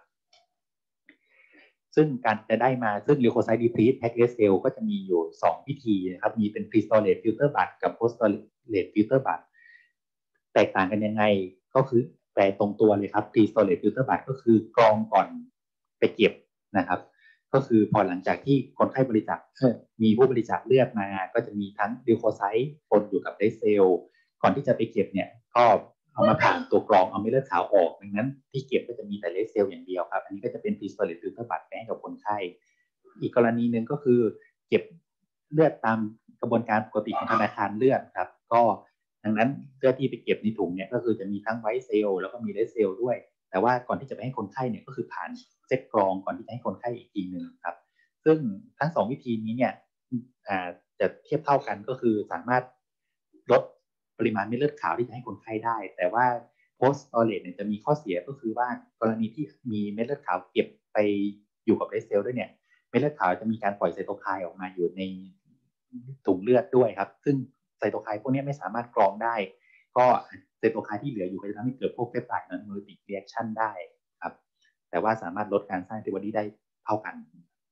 ซึ่งการจะได้มาซึ่งลิวโคไซต์ดีพลีทแพ็กเลสเซลล์ก็จะมีอยู่สองวิธีนะครับมีเป็น pre-storage filter bud กับ post-storage filter bud แตกต่างกันยังไงก็คือแปลตรงตัวเลยครับ pre-storage filter bud ก็คือกรองก่อนไปเก็บนะครับก็คือพอหลังจากที่คนไข้บริจาคมีผู้บริจาคเลือดมาก็จะมีทั้งลิวโคไซต์ปนอยู่กับเรดเซลล์ก่อนที่จะไปเก็บเนี่ยก็เอามาผ่านตัวกรองเอาเม็ดเลือดขาวออกดังนั้นที่เก็บก็จะมีแต่เรดเซลล์อย่างเดียวครับอันนี้ก็จะเป็น pre-storage filter bud ไปให้กับคนไข้อีกกรณีหนึ่งก็คือเก็บเลือดตามกระบวนการปกติของธนาคารเลือดครับก็ดังนั้นเลือดที่ไปเก็บในถุงเนี่ยก็คือจะมีทั้งไวท์เซลล์แล้วก็มีเรดเซลล์ด้วยแต่ว่าก่อนที่จะไปให้คนไข้เนี่ยก็คือผ่านเซตกรองก่อนที่จะให้คนไข้อีกทีหนึ่งครับซึ่งทั้งสองวิธีนี้เนี่ยจะเทียบเท่ากันก็คือสามารถลดปริมาณเม็ดเลือดขาวที่จะให้คนไข้ได้แต่ว่า post storage เนี่ยจะมีข้อเสียก็คือว่ากรณีที่มีเม็ดเลือดขาวเก็บไปอยู่กับเรดเซลล์ด้วยเนี่ยเม็ดเลือดขาวจะมีการปล่อยไซโตไคน์ออกมาอยู่ในถุงเลือดด้วยครับซึ่งไซโตไคน์พวกนี้ไม่สามารถกรองได้ก็ไซโตไคน์ที่เหลืออยู่ก็จะทำให้เกิดพวกเปปไทด์นอนฮิโมเลติกรีแอคชั่นได้ครับแต่ว่าสามารถลดการสร้างแอนติบอดีได้เท่ากัน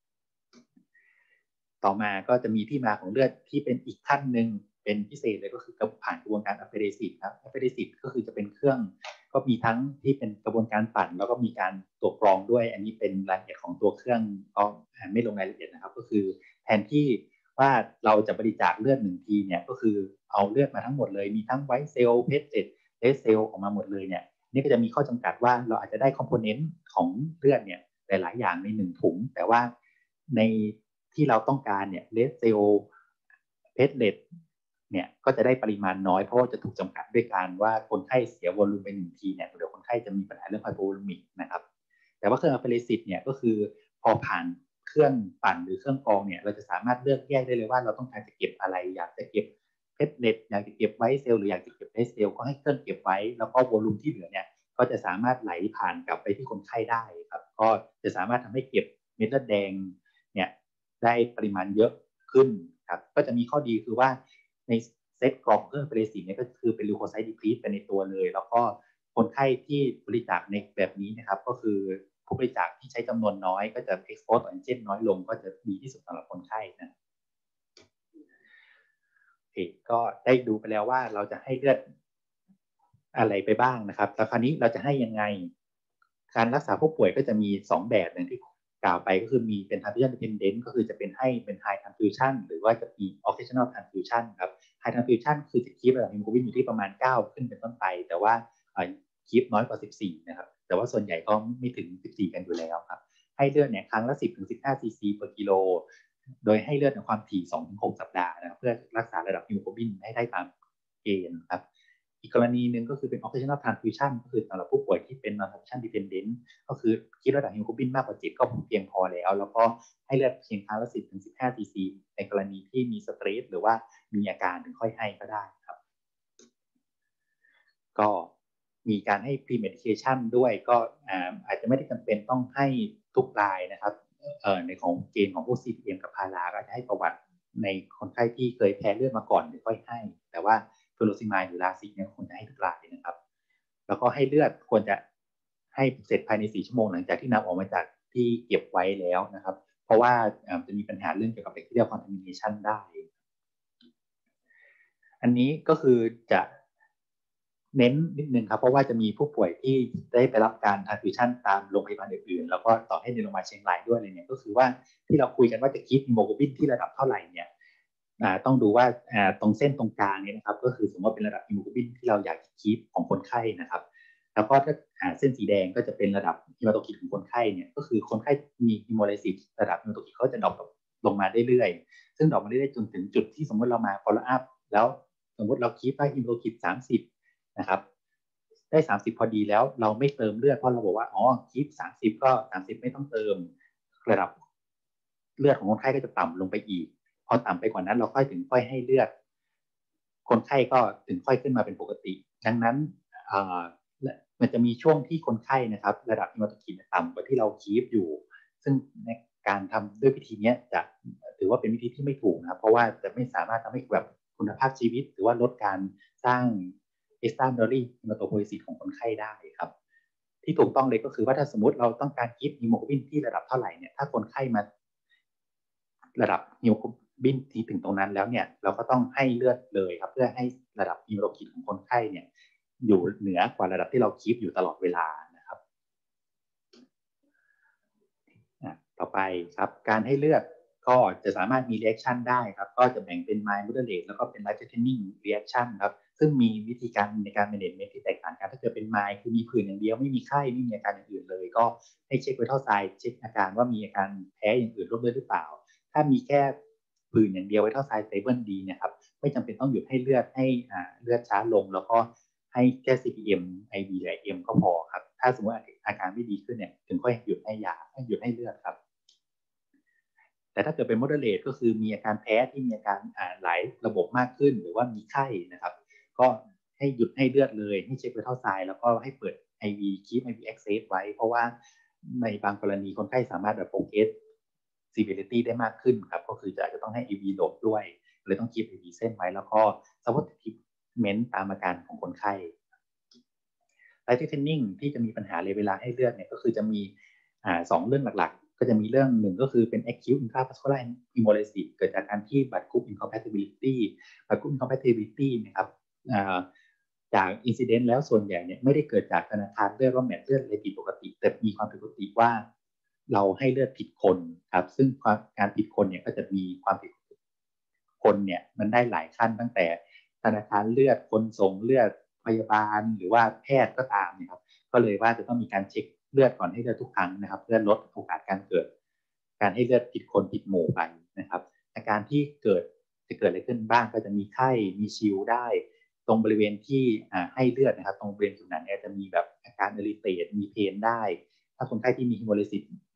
ต่อมาก็จะมีที่มาของเลือดที่เป็นอีกขั้นหนึ่งเป็นพิเศษเลยก็คือผ่านกระบวนการอะเฟเรซิสครับอะเฟเรซิสก็คือจะเป็นเครื่องก็มีทั้งที่เป็นกระบวนการปั่นแล้วก็มีการตัวกรองด้วยอันนี้เป็นรายละเอียดของตัวเครื่องก็ไม่ลงรายละเอียดนะครับก็คือแทนที่ว่าเราจะบริจาคเลือดหนึ่งทีเนี่ยก็คือเอาเลือดมาทั้งหมดเลยมีทั้งไวท์เซลล์เพลตเลตเรดเซลล์ออกมาหมดเลยเนี่ยนี่ก็จะมีข้อจำกัดว่าเราอาจจะได้คอมโพเนนต์ของเลือดเนี่ยหลายๆอย่างในหนึ่งถุงแต่ว่าในที่เราต้องการเนี่ยเรดเซลล์เพลตเลตเนี่ยก็จะได้ปริมาณน้อยเพราะว่าจะถูกจำกัดด้วยการว่าคนไข้เสียวอลลุ่มไปหนึ่งทีเนี่ยเดี๋ยวคนไข้จะมีปัญหาเรื่องไฮโปวอลลุ่มิกนะครับแต่ว่าเครื่องอะเฟเรซิสเนี่ยก็คือพอผ่านเครื่องปั่นหรือเครื่องกรองเนี่ยเราจะสามารถเลือกแยกได้เลยว่าเราต้องการจะเก็บอะไรอยากจะเก็บเพชรเน็ตอยากจะเก็บไว้เซลล์หรืออยากจะเก็บไว้เซลล์ก็ให้เครื่องเก็บไว้แล้วก็โวลูมที่เหลือเนี่ยก็จะสามารถไหลผ่านกลับไปที่คนไข้ได้ครับก็จะสามารถทำให้เก็บเม็ดเลือดแดงเนี่ยได้ปริมาณเยอะขึ้นครับก็จะมีข้อดีคือว่าในเซตกรองเครื่องเปรสิเนี่ยก็คือเป็นลูโคไซด์ดีพลีทไปในตัวเลยแล้วก็คนไข้ที่บริจาคในแบบนี้นะครับก็คือผู้บริจาคที่ใช้จำนวนน้อยก็จะ expose ต่อแอนติเจนน้อยลงก็จะดีที่สุดสำหรับคนไข้นะโอเคก็ได้ดูไปแล้วว่าเราจะให้เลือดอะไรไปบ้างนะครับแล้วคราวนี้เราจะให้ยังไงการรักษาผู้ป่วยก็จะมีสองแบบอย่างที่กล่าวไปก็คือมีเป็น transfusion dependent ก็คือจะเป็นให้เป็น high transfusion หรือว่าจะมี occasional transfusion ครับ high transfusion คือจะคีประดับฮีโมโกลบินอยู่ที่ประมาณเก้าขึ้นเป็นต้นไปแต่ว่าคีปน้อยกว่าสิบสี่นะครับแต่ว่าส่วนใหญ่ก็ไม่ถึงสิบสี่กันอยู่แล้วครับให้เลือดเนี่ยครั้งละ สิบถึงสิบห้า ซีซี per กิโลโดยให้เลือดในความถี่ สองถึงหก สัปดาห์นะครับเพื่อรักษาระดับฮีโมโกลบินให้ได้ตามเกณฑ์ครับอีกกรณีหนึ่งก็คือเป็น occasional transfusion ก็คือสำหรับผู้ป่วยที่เป็น non-transfusion dependent ก็คือคิดระดับฮีโมโกลบินมากกว่าเจ็ดก็เพียงพอแล้วแล้วก็ให้เลือดเพียงครั้งละ สิบถึงสิบห้า ซีซี ในกรณีที่มีสเตรสหรือว่ามีอาการถึงค่อยให้ก็ได้ครับก็มีการให้ pre-medication ด้วยก็อาจจะไม่ได้จำเป็นต้องให้ทุกรายนะครับในของเกณฑ์ของพวก ซี ที เอ็ม กับพาราก็จะให้ประวัติในคนไข้ที่เคยแพ้เลือดมาก่อนหรือค่อยให้แต่ว่าฟูโรซิมายหรือลาซิกเนี่ยควรจะให้ทุกรายนะครับแล้วก็ให้เลือดควรจะให้เสร็จภายในสี่ชั่วโมงหลังจากที่นำออกมาจากที่เก็บไว้แล้วนะครับเพราะว่าจะมีปัญหาเรื่องเกี่ยวกับ bacterial contamination ได้อันนี้ก็คือจะเน้นนิดนึงครับเพราะว่าจะมีผู้ป่วยที่ได้ไปรับการ transfusion ตามโรงพยาบาลอื่นๆแล้วก็ต่อให้ในโรงพยาบาลเชียงรายด้วยเลยเนี่ยก็คือว่าที่เราคุยกันว่าจะคีปฮีโมโกลบินที่ระดับเท่าไหร่เนี่ยต้องดูว่าตรงเส้นตรงกลางเนี่ยนะครับก็คือสมมติว่าเป็นระดับฮีโมโกลบินที่เราอยากคีปของคนไข้นะครับแล้วก็ถ้าเส้นสีแดงก็จะเป็นระดับฮีมาโตคิดของคนไข้เนี่ยก็คือคนไข้มีฮีโมไลซิสระดับฮีมาโตคิดเขาจะดรอปลงมาเรื่อยๆซึ่งดรอปมาเรื่อยๆจนถึงจุดที่สมมติเรามา follow up แล้วสมมติเราคีปได้ฮีโมโตคิดสามสิบนะครับได้สามสิบพอดีแล้วเราไม่เติมเลือดเพราะเราบอกว่าอ๋อคีปสามสิบก็สามสิบไม่ต้องเติมระดับเลือดของคนไข้ก็จะต่ำลงไปอีกพอต่ำไปกว่านั้นเราค่อยถึงค่อยให้เลือดคนไข้ก็ถึงค่อยขึ้นมาเป็นปกติดังนั้นมันจะมีช่วงที่คนไข้นะครับระดับฮีโมโตคินต่ำกว่าที่เราคีปอยู่ซึ่งในการทำด้วยวิธีนี้จะถือว่าเป็นวิธีที่ไม่ถูกนะครับเพราะว่าจะไม่สามารถทำให้แบบคุณภาพชีวิตหรือว่าลดการสร้างextramedullary hematopoiesis ของคนไข้ได้ครับที่ถูกต้องเลยก็คือว่าถ้าสมมติเราต้องการคีปฮีโมโกลบินที่ระดับเท่าไหร่เนี่ยถ้าคนไข้มาระดับฮีโมโกลบินที่ถึงตรงนั้นแล้วเนี่ยเราก็ต้องให้เลือดเลยครับเพื่อให้ระดับฮีโมโกลบินของคนไข้เนี่ยอยู่เหนือกว่าระดับที่เราคีปอยู่ตลอดเวลานะครับต่อไปครับการให้เลือดก็จะสามารถมี reaction ได้ครับก็จะแบ่งเป็น mild moderate แล้วก็เป็น life threatening reaction ครับซึ่งมีวิธีการในการ management ที่แตกต่างกันถ้าเกิดเป็น mild คือมีผื่นอย่างเดียวไม่มีไข้ไม่มีอาการอื่นเลยก็ให้เช็คไวทัลไซน์เช็คอาการว่ามีอาการแพ้อย่างอื่นร่วมด้วยหรือเปล่าถ้ามีแค่ผื่นอย่างเดียวไวทัลไซน์ stable ดีเนี่ยครับไม่จำเป็นต้องหยุดให้เลือดให้เลือดช้าลงแล้วก็ให้แค่ ซี พี เอ็ม ไอ วี และ เอ็ม ก็พอครับถ้าสมมติอาการไม่ดีขึ้นเนี่ยถึงค่อยหยุดให้ยาหยุดให้เลือดครับแต่ถ้าเกิดเป็น moderate ก็คือมีอาการแพ้ที่มีอาการหลายระบบมากขึ้นหรือว่ามีไข้นะครับก็ให้หยุดให้เลือดเลยให้เช็คไวทัลไซน์แล้วก็ให้เปิด ไอ วี keep ไอ วี access ไว้เพราะว่าในบางกรณีคนไข้สามารถแบบ progress severity ได้มากขึ้นครับก็คือจะอาจจะต้องให้ ไอ วี โหลดด้วยเลยต้อง keep ไอ วี เส้นไว้แล้วก็ supportive treatment ตามอาการของคนไข้ life threatening ที่จะมีปัญหาเลยเวลาให้เลือดเนี่ยก็คือจะมีอ่าสองเรื่องหลักๆก็จะมีเรื่องหนึ่งก็คือเป็น acute intravascular hemolysis เกิดจากการที่ blood group incompatibility blood group incompatibility นะครับจาก incident แล้วส่วนใหญ่เนี่ยไม่ได้เกิดจากธนาคารเลือดว่าแมทเลือดอะไรผิดปกติแต่มีความผิดปกติว่าเราให้เลือดผิดคนครับซึ่งการผิดคนเนี่ยก็จะมีความผิดคนเนี่ยมันได้หลายขั้นตั้งแต่ธนาคารเลือดคนส่งเลือดพยาบาลหรือว่าแพทย์ก็ตามนะครับก็เลยว่าจะต้องมีการเช็คเลือดก่อนให้เลือดทุกครั้งนะครับเพื่อลดโอกาสการเกิดการให้เลือดผิดคนผิดหมู่ไปนะครับอาการที่เกิดจะเกิดอะไรขึ้นบ้างก็จะมีไข้มีชิลได้ตรงบริเวณที่ให้เลือดนะครับตรงบริเวณผิวหนังเนี่ยจะมีแบบอาการอิริเตทมีเพนได้ถ้าคนไข้ที่มีฮีโมไลซิส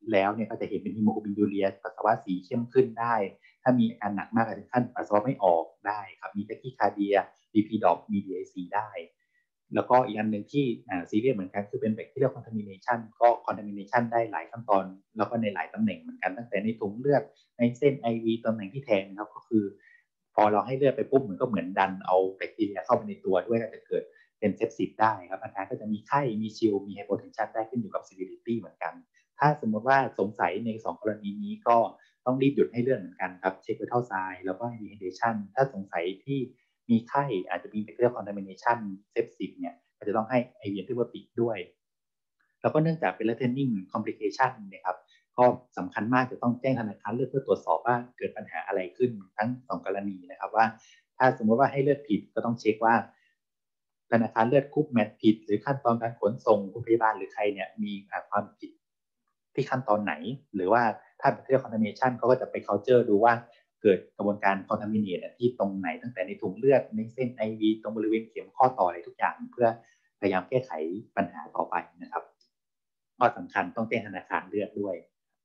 แล้วเนี่ยก็จะเห็นเป็นฮีโมโกลบินยูเรียปัสสาวะสีเข้มขึ้นได้ถ้ามีอาการหนักมากถึงขั้นปัสสาวะไม่ออกได้ครับมีแทคิคาร์เดียรีพีดอกมี ดี ไอ ซี ได้แล้วก็อีกอันหนึ่งที่ซีเรียสเหมือนกันคือเป็นแบคทีเรียลคอนทามิเนชันก็คอนทามิเนชันได้หลายขั้นตอนแล้วก็ในหลายตำแหน่งเหมือนกันตั้งแต่ในถุงเลือดในเส้น ไอ วี ตำแหน่งที่แทงนะครับก็คือพอเราให้เลือดไปปุ๊บมันก็เหมือนดันเอาแบคทีเรียเข้าไปในตัวด้วยก็จะเกิดเป็นเซปซิสได้ครับอาการก็จะมีไข้มีชิลมีไฮโปเทนชันได้ขึ้นอยู่กับซีเวริตี้เหมือนกันถ้าสมมติว่าสงสัยในสองกรณีนี้ก็ต้องรีบหยุดให้เลือดเหมือนกันครับเช็คไวทัลไซน์แล้วก็ dehydration ถ้าสงสัยที่มีไข้อาจจะมีแบคทีเรียลคอนทามิเนชันเซปซิสเนี่ยก็จะต้องให้ ไอ วี แอนติไบโอติกด้วยแล้วก็เนื่องจากเป็น life-threatening complication นะครับก็สำคัญมากจะต้องแจ้งธนาคารเลือดเพื่อตรวจสอบว่าเกิดปัญหาอะไรขึ้นทั้งสองกรณีนะครับว่าถ้าสมมติว่าให้เลือดผิดก็ต้องเช็คว่าธนาคารเลือดคุบแมทผิดหรือขั้นตอนการขนส่งคุณพยาบาลหรือใครเนี่ยมีความผิดที่ขั้นตอนไหนหรือว่าถ้าแบคทีเรียลคอนทามิเนชันเขาก็จะไป culture ดูว่าเกิดกระบวนการคอนทามิเนตที่ตรงไหนตั้งแต่ในถุงเลือดในเส้น ไอ วี ตรงบริเวณเข็มข้อต่ออะไรทุกอย่างเพื่อพยายามแก้ไขปัญหาต่อไปนะครับข้อสำคัญต้องแจ้งธนาคารเลือดด้วย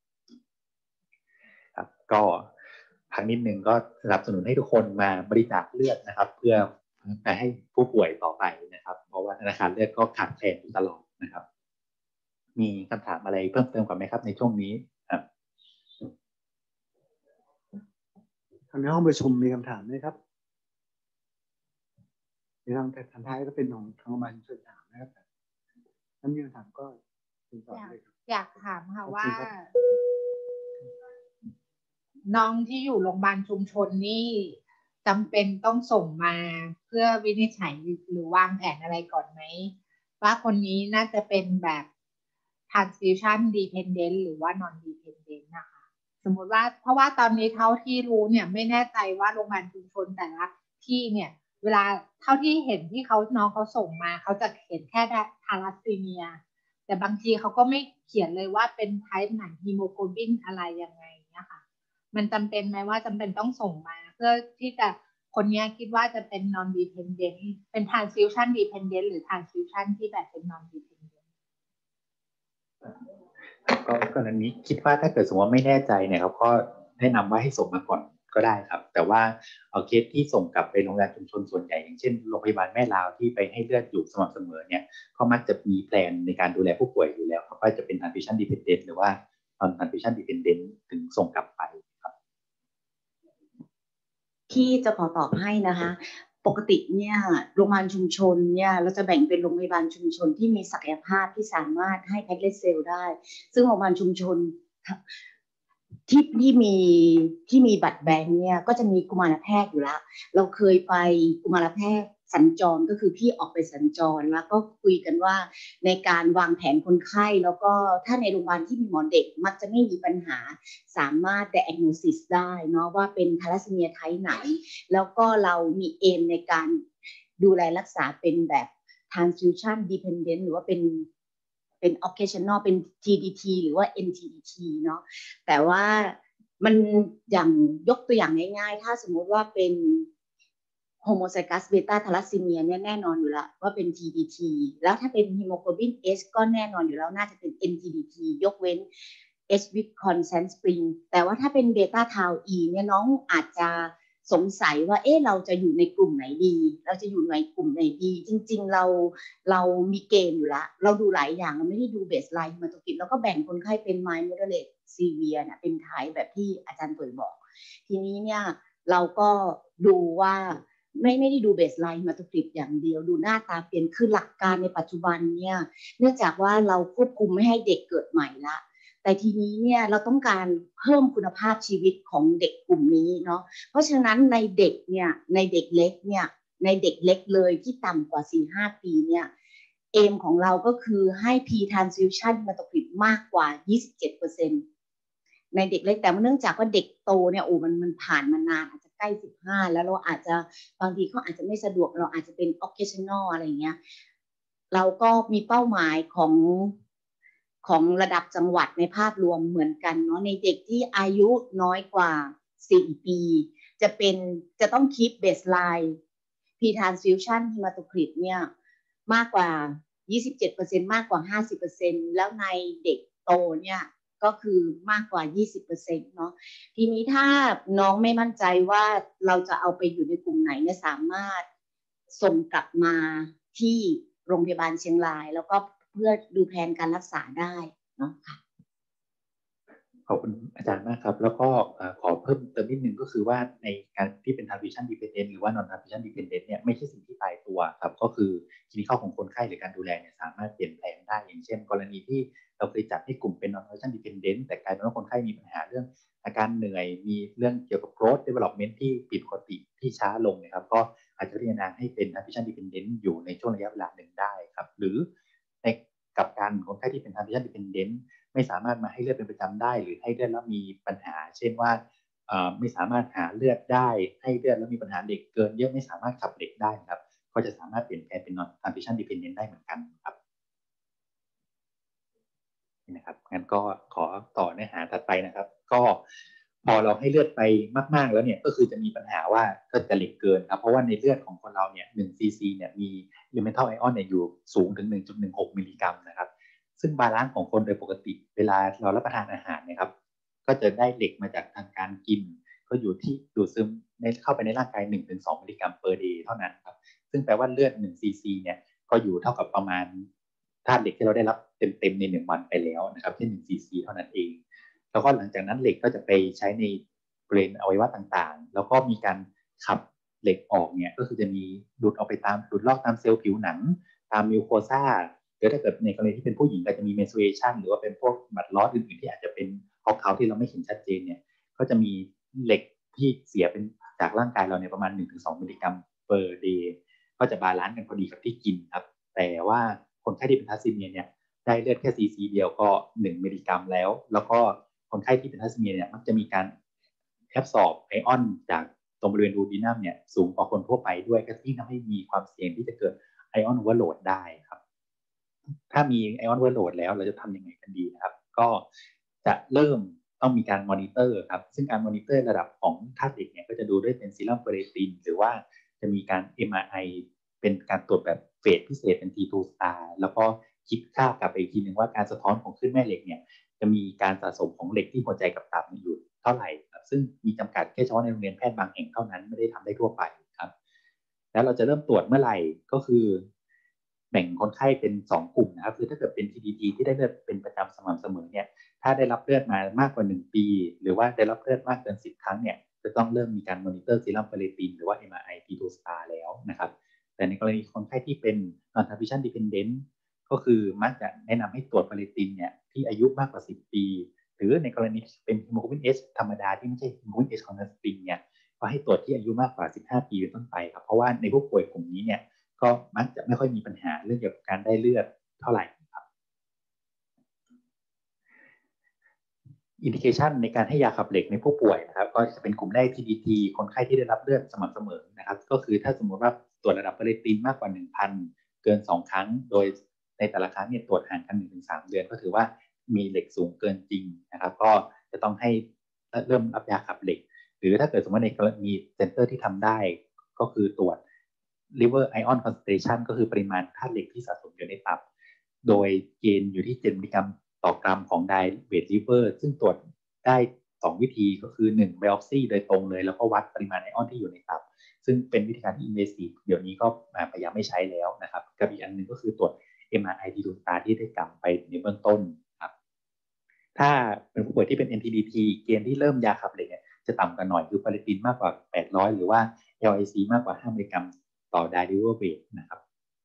ครับก็พักนิดนึงก็สนับสนุนให้ทุกคนมาบริจาคเลือดนะครับเพื่อไปให้ผู้ป่วยต่อไปนะครับเพราะว่าธนาคารเลือดก็ขาดแคลนอยู่ตลอดนะครับมีคำถามอะไรเพิ่มเติมก่อนไหมครับในช่วงนี้ครับทางในห้องประชุมมีคำถามไหมครับในทางแต่ทันท้ายก็เป็นของทางมันช่วยถามนะครับถ้ามีคำถามก็เป็นต่อเลยครับอยากถามค่ะว่าน้องที่อยู่โรงพยาบาลชุมชนนี่จำเป็นต้องส่งมาเพื่อวินิจฉัยหรือวางแผนอะไรก่อนไหมว่าคนนี้น่าจะเป็นแบบ transfusion dependent หรือว่า non dependent นะคะสมมติว่าเพราะว่าตอนนี้เท่าที่รู้เนี่ยไม่แน่ใจว่าโรงพยาบาลชุมชนแต่ละที่เนี่ยเวลาเท่าที่เห็นที่เขาน้องเขาส่งมาเขาจะเขียนแค่ทาลัสซีเมียแต่บางทีเขาก็ไม่เขียนเลยว่าเป็นไทป์ไหนฮีโมโกลบินอะไรยังไงเนี่ยค่ะมันจำเป็นไหมว่าจำเป็นต้องส่งมาเพื่อที่จะคนนี้คิดว่าจะเป็น non dependent เป็น transfusion dependent หรือ transfusion ที่แบบเป็น non dependent ก็กรณีคิดว่าถ้าเกิดสมมติว่าไม่แน่ใจเนี่ยเขาก็แนะนำว่าให้ส่งมาก่อนก็ได้ครับแต่ว่าเอาเคสที่ส่งกลับไปโรงพยาบาลชุมชนส่วนใหญ่อย่างเช่นโรงพยาบาลแม่ลาวที่ไปให้เลือดอยู่สม่ำเสมอเนี่ยเขามักจะมีแผนในการดูแลผู้ป่วยอยู่แล้วเขาก็จะเป็น transfusion dependent หรือว่า non transfusion dependent ถึงส่งกลับไปครับที่จะขอตอบให้นะคะปกติเนี่ยโรงพยาบาลชุมชนเนี่ยเราจะแบ่งเป็นโรงพยาบาลชุมชนที่มีศักยภาพที่สามารถให้แพทเลสเซลได้ซึ่งโรงพยาบาลชุมชนที่ที่มีที่มีบัตรแบงค์เนี่ยก็จะมีกุมารแพทย์อยู่แล้วเราเคยไปกุมารแพทย์สัญจรก็คือพี่ออกไปสัญจรแล้วก็คุยกันว่าในการวางแผนคนไข้แล้วก็ถ้าในโรงพยาบาลที่มีหมอเด็กมักจะไม่มีปัญหาสามารถ diagnosis ได้เนาะว่าเป็นทาลัสซีเมียไทป์ไหนแล้วก็เรามีเอมในการดูแลรักษาเป็นแบบ transfusion dependent หรือว่าเป็นเป็น occasional เป็น ที ดี ที หรือว่า เอ็น ที ดี ที เนาะแต่ว่ามันอย่างยกตัวอย่างง่ายๆถ้าสมมติว่าเป็นโฮโมไซกัสเบต้าทาลัสซีเมียเนี่ยแน่นอนอยู่แล้วว่าเป็น ที ดี ที แล้วถ้าเป็นฮีโมโกลบิน H ก็แน่นอนอยู่แล้วน่าจะเป็น เอ็น ที ดี ที ยกเว้น H with consent spring แต่ว่าถ้าเป็นเบต้าทาว E เนี่ยน้องอาจจะสงสัยว่าเอ๊ะเราจะอยู่ในกลุ่มไหนดีเราจะอยู่ในกลุ่มไหนดีจริงๆเราเรามีเกณฑ์อยู่แล้วเราดูหลายอย่างเราไม่ได้ดูเบสไลน์ฮีมาโตคริตแล้วก็แบ่งคนไข้เป็น mild moderate severe เนี่ยเป็นไทป์แบบที่อาจารย์ตุ๋ยบอกทีนี้เนี่ยเราก็ดูว่าไม่ไม่ได้ดูเบสไลน์ฮีมาโตคริตอย่างเดียวดูหน้าตาเปลี่ยนคือหลักการในปัจจุบันเนี่ยเนื่องจากว่าเราควบคุมไม่ให้เด็กเกิดใหม่ละแต่ทีนี้เนี่ยเราต้องการเพิ่มคุณภาพชีวิตของเด็กกลุ่มนี้เนาะเพราะฉะนั้นในเด็กเนี่ยในเด็กเล็กเนี่ยในเด็กเล็กเลยที่ต่ำกว่า สี่ถึงห้า ปีเนี่ยเอมของเราก็คือให้ P transfusion ฮีมาโตคริตมากกว่า ยี่สิบเจ็ดเปอร์เซ็นต์ ในเด็กเล็กแต่เนื่องจากว่าเด็กโตเนี่ยโอ้มันมันผ่านมานานอาจจะใกล้สิบห้าแล้วเราอาจจะบางทีเขาอาจจะไม่สะดวกเราอาจจะเป็น occasional อะไรเงี้ยเราก็มีเป้าหมายของของระดับจังหวัดในภาพรวมเหมือนกันเนาะในเด็กที่อายุน้อยกว่าสี่ปีจะเป็นจะต้องคีปเบสไลน์ P transfusion hematocrit เนี่ยมากกว่า ยี่สิบเจ็ดเปอร์เซ็นต์ มากกว่า ห้าสิบเปอร์เซ็นต์ แล้วในเด็กโตเนี่ยก็คือมากกว่า ยี่สิบเปอร์เซ็นต์ เนาะทีนี้ถ้าน้องไม่มั่นใจว่าเราจะเอาไปอยู่ในกลุ่มไหนเนี่ยสามารถส่งกลับมาที่โรงพยาบาลเชียงรายแล้วก็เพื่อดูแผนการรักษาได้เนาะค่ะขอบคุณอาจารย์มากครับแล้วก็ขอเพิ่มเติมนิดนึงก็คือว่าในการที่เป็น transfusion dependent หรือว่า non transfusion dependent เนี่ยไม่ใช่สิ่งที่ตายตัวครับก็คือคลินิคของคนไข้หรือการดูแลเนี่ยสามารถเปลี่ยนแปลงได้อย่างเช่นกรณีที่เราเคยจัดให้กลุ่มเป็น non transfusion dependent แต่กลายเป็นว่าคนไข้มีปัญหาเรื่องอาการเหนื่อยมีเรื่องเกี่ยวกับ growth development ที่ผิดปกติที่ช้าลงนะครับก็อาจจะพิจารณาให้เป็น transfusion dependent อยู่ในช่วงระยะเวลาหนึ่งได้ครับหรือในกับการคนไข้ที่เป็น transfusion dependentไม่สามารถมาให้เลือดเป็นประจำได้หรือให้เลือดแล้วมีปัญหาเช่นว่าไม่สามารถหาเลือดได้ให้เลือดแล้วมีปัญหาเหล็กเกินเยอะไม่สามารถขับเหล็กได้ครับก็จะสามารถเปลี่ยนแปลงเป็น non transfusion dependent ได้เหมือนกันครับนี่นะครับงั้นก็ขอต่อเนื้อหาถัดไปนะครับก็พอเราให้เลือดไปมากๆแล้วเนี่ยก็คือจะมีปัญหาว่าก็จะเหล็กเกินครับเพราะว่าในเลือดของคนเราเนี่ยหนึ่งซีซีเนี่ยมี elemental ion เนี่ยอยู่สูงถึง หนึ่งจุดหนึ่งหก มิลลิกรัมนะครับซึ่งบาลานซ์ของคนโดยปกติเวลาเรารับประทานอาหารนะครับก็จะได้เหล็กมาจากทางการกินก็อยู่ที่ดูดซึมในเข้าไปในร่างกาย หนึ่งถึงสอง มิลลิกรัม per day เท่านั้นครับซึ่งแปลว่าเลือดหนึ่งซีซีเนี่ยก็อยู่เท่ากับประมาณธาตุเหล็กที่เราได้รับเต็มๆในหนึ่งวันไปแล้วนะครับที่หนึ่งซีซีเท่านั้นเองแล้วก็หลังจากนั้นเหล็กก็จะไปใช้ในบริเวณอวัยวะต่างๆแล้วก็มีการขับเหล็กออกเนี่ยก็คือจะมีดูดออกไปตามดูดลอกตามเซลล์ผิวหนังตามมิวโคซ่าหรือถ้าเกิดในกรณีที่เป็นผู้หญิงก็จะมีเมนสตรูเอชันหรือว่าเป็นพวกหมัดร้อนอื่นๆที่อาจจะเป็นขาวๆที่เราไม่เห็นชัดเจนเนี่ยก็จะมีเหล็กที่เสียเป็นจากร่างกายเราเนี่ยประมาณ หนึ่งถึงสอง มิลลิกรัม per day ก็จะบาลานซ์กันพอดีกับที่กินครับแต่ว่าคนไข้ที่เป็นทาสซีเมียเนี่ยได้เลือดแค่ซีซีเดียวก็หนึ่งมิลลิกรัมแล้วแล้วก็คนไข้ที่เป็นทาสซีเมียเนี่ยมักจะมีการแอบซอร์บไอออนจากตรงบริเวณดูดีนัมเนี่ยสูงกว่าคนทั่วไปด้วยก็ยิ่งทำให้มีความเสี่ยงที่จะเกิดไอออนโอเวอร์โหลดได้ครับถ้ามีไอออนโอเวอร์โหลดแล้วเราจะทำยังไงกันดีนะครับก็จะเริ่มต้องมีการมอนิเตอร์ครับซึ่งการมอนิเตอร์ระดับของธาตุเหล็กเนี่ยก็จะดูด้วยเป็นซีรัมเฟอเรตินหรือว่าจะมีการ เอ็ม อาร์ ไอ เป็นการตรวจแบบเฟสพิเศษเป็น ที ทู star แล้วก็คิดค่ากลับไปอีกทีหนึ่งว่าการสะท้อนของคลื่นแม่เหล็กเนี่ยจะมีการสะสมของเหล็กที่หัวใจกับตับอยู่เท่าไหร่ครับซึ่งมีจำกัดแค่เฉพาะในโรงเรียนแพทย์บางแห่งเท่านั้นไม่ได้ทำได้ทั่วไปครับแล้วเราจะเริ่มตรวจเมื่อไหร่ก็คือแบ่งคนไข้เป็นสองกลุ่มนะครับคือถ้าเกิดเป็น ที ดี ที ที่ได้เลือดเป็นประจำสม่ำเสมอเนี่ยถ้าได้รับเลือดมามากกว่าหนึ่งปีหรือว่าได้รับเลือดมากเกินสิบครั้งเนี่ยจะต้องเริ่มมีการมอนิเตอร์ซีรัมเฟอเรตินหรือว่า เอ็ม อาร์ ไอ ที ทู star แล้วนะครับแต่ในกรณีคนไข้ที่เป็น non transfusion dependent ก็คือมักจะแนะนำให้ตรวจเฟอเรตินเนี่ยที่อายุมากกว่าสิบปีหรือในกรณีเป็น hemoglobin H ธรรมดาที่ไม่ใช่ hemoglobin H ของเนื้อสปริงเนี่ยก็ให้ตรวจที่อายุมากกว่าสิบห้าปีเป็นต้นไปครับเพราะว่าในผู้ป่วยกลุ่มนี้เนี่ยก็มักจะไม่ค่อยมีปัญหาเรื่องเกี่ยวกับการได้เลือดเท่าไหร่ครับอินดิเคชันในการให้ยาขับเหล็กในผู้ป่วยนะครับก็จะเป็นกลุ่มแรก ที ดี ที คนไข้ที่ได้รับเลือดสม่ำเสมอนะครับก็คือถ้าสมมติว่าตรวจระดับเฟอเรตินมากกว่า หนึ่งพัน เกินสองครั้งโดยในแต่ละครั้งเนี่ยตรวจห่างกัน หนึ่งถึงสาม เดือนก็ถือว่ามีเหล็กสูงเกินจริงนะครับก็จะต้องให้เริ่มรับยาขับเหล็กหรือถ้าเกิดสมมติในกรณีเซ็นเตอร์ที่ทำได้ก็คือตรวจ liver ion concentration ก็คือปริมาณธาตุเหล็กที่สะสมอยู่ในตับโดยเกณฑ์อยู่ที่เจ็ดมิลลิกรัมต่อกรัมของ dilute liver ซึ่งตรวจได้สองวิธีก็คือหนึ่ง biopsy โดยตรงเลยแล้วก็วัดปริมาณไอออนที่อยู่ในตับซึ่งเป็นวิธีการที่ invasive เดี๋ยวนี้ก็พยายามไม่ใช้แล้วนะครับกับอีกอันหนึ่งก็คือตรวจ เอ็ม อาร์ ไอ ที ทู star ที่ได้กล่าวไปในเบื้องต้นครับถ้าเป็นผู้ป่วยที่เป็น เอ็น ที ดี ที เกณฑ์ที่เริ่มยาขับเหล็กเนี่ยจะต่ำกว่าหน่อยคือเฟอเรตินมากกว่าแปดร้อยหรือว่า แอล ไอ ซี มากกว่าห้ามิลลิกรัมต่อ diluted weight นะครับ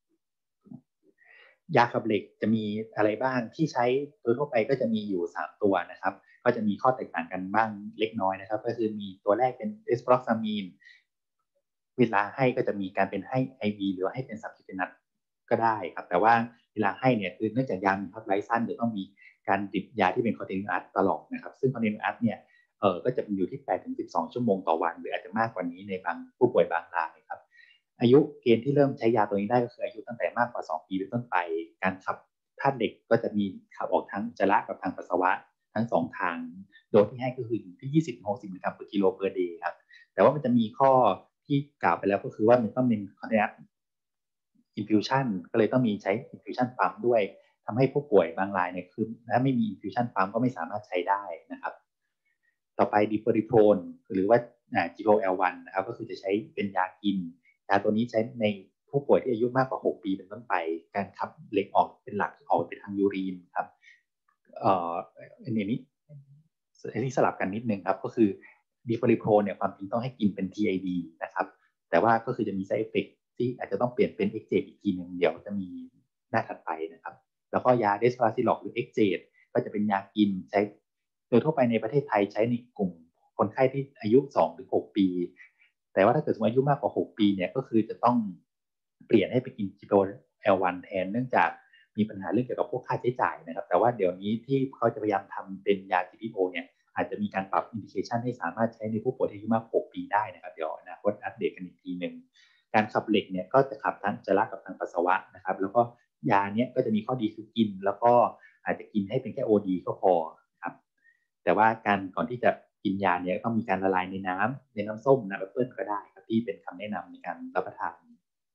ยาขับเหล็กจะมีอะไรบ้างที่ใช้โดยทั่วไปก็จะมีอยู่สามตัวนะครับก็จะมีข้อแตกต่างกันบ้างเล็กน้อยนะครับก็คือมีตัวแรกเป็น desproxamine เวลาให้ก็จะมีการเป็นให้ ไอ วี หรือว่าให้เป็น subcutaneous ก็ได้ครับแต่ว่าเวลาให้เนี่ยคือเนื่องจากยามีพักไลฟ์สั้นจะต้องมีการดิบยาที่เป็น continuous ตลอดนะครับซึ่ง continuous เนี่ยเออก็จะอยู่ที่ แปดถึงสิบสอง ชั่วโมงต่อวันหรืออาจจะมากกว่านี้ในบางผู้ป่วยบางรายครับอายุเกณฑ์ที่เริ่มใช้ยาตัวนี้ได้ก็คืออายุตั้งแต่มากกว่าสองปีเป็นต้นไปการขับธาตุเหล็กก็จะมีขับออกทั้งอุจจาระกับทางปัสสาวะทั้งสองทางโดยที่ให้ก็คืออยู่ที่ ยี่สิบถึงหกสิบ มิลลิกรัม per กิโล per day ครับแต่ว่ามันจะมีข้อที่กล่าวไปแล้วก็คือว่ามันต้องเป็น continuous infusion ก็เลยต้องมีใช้ infusion pump ด้วยทำให้ผู้ป่วยบางรายเนี่ยคือถ้าไม่มี infusion pump ก็ไม่สามารถใช้ได้นะครับต่อไปดิโพริโพนหรือว่า จี โอ แอล วัน นะครับก็คือจะใช้เป็นยากินยาตัวนี้ใช้ในผู้ป่วยที่อายุมากกว่าหกปีเป็นต้นไปการขับเหล็กออกเป็นหลักออกไปทางยูรีนครับเอ่ออันนี้อันนี้สลับกันนิดนึงครับก็คือดิโพริโพนเนี่ยความจริงต้องให้กินเป็น ที ไอ ดี นะครับแต่ว่าก็คือจะมี side effect ที่อาจจะต้องเปลี่ยนเป็น เอ็ก เจด อีกทีนึงเดี๋ยวจะมีหน้าถัดไปนะครับแล้วก็ยาเดสพาซิล็อกหรือ เอ็ก เจด ก็จะเป็นยากินใช้โดยทั่วไปในประเทศไทยใช้ในกลุ่มคนไข้ที่อายุ สองถึงหก ปีแต่ว่าถ้าเกิดสมมติอายุมากกว่าหกปีเนี่ยก็คือจะต้องเปลี่ยนให้ไปกิน จี โอ แอล วัน แทนเนื่องจากมีปัญหาเรื่องเกี่ยวกับพวกค่าใช้จ่ายนะครับแต่ว่าเดี๋ยวนี้ที่เขาจะพยายามทำเป็นยา จี พี โอ เนี่ยอาจจะมีการปรับ indication ให้สามารถใช้ในผู้ป่วยที่อายุมากกว่าหกปีได้นะครับเดี๋ยวอนาคตอัปเดตกันอีกทีนึงการขับเหล็กเนี่ยก็จะขับทั้งอุจจาระกับทางปัสสาวะนะครับแล้วก็ยาเนี้ยก็จะมีข้อดีคือกินแล้วก็อาจจะกินให้เป็นแค่ โอ ดี ก็พอครับแต่ว่าการก่อนที่จะกินยาเนี่ยต้องมีการละลายในน้ำในน้ำส้มน้ำแอปเปิ้ลก็ได้ครับที่เป็นคำแนะนำในการรับประทาน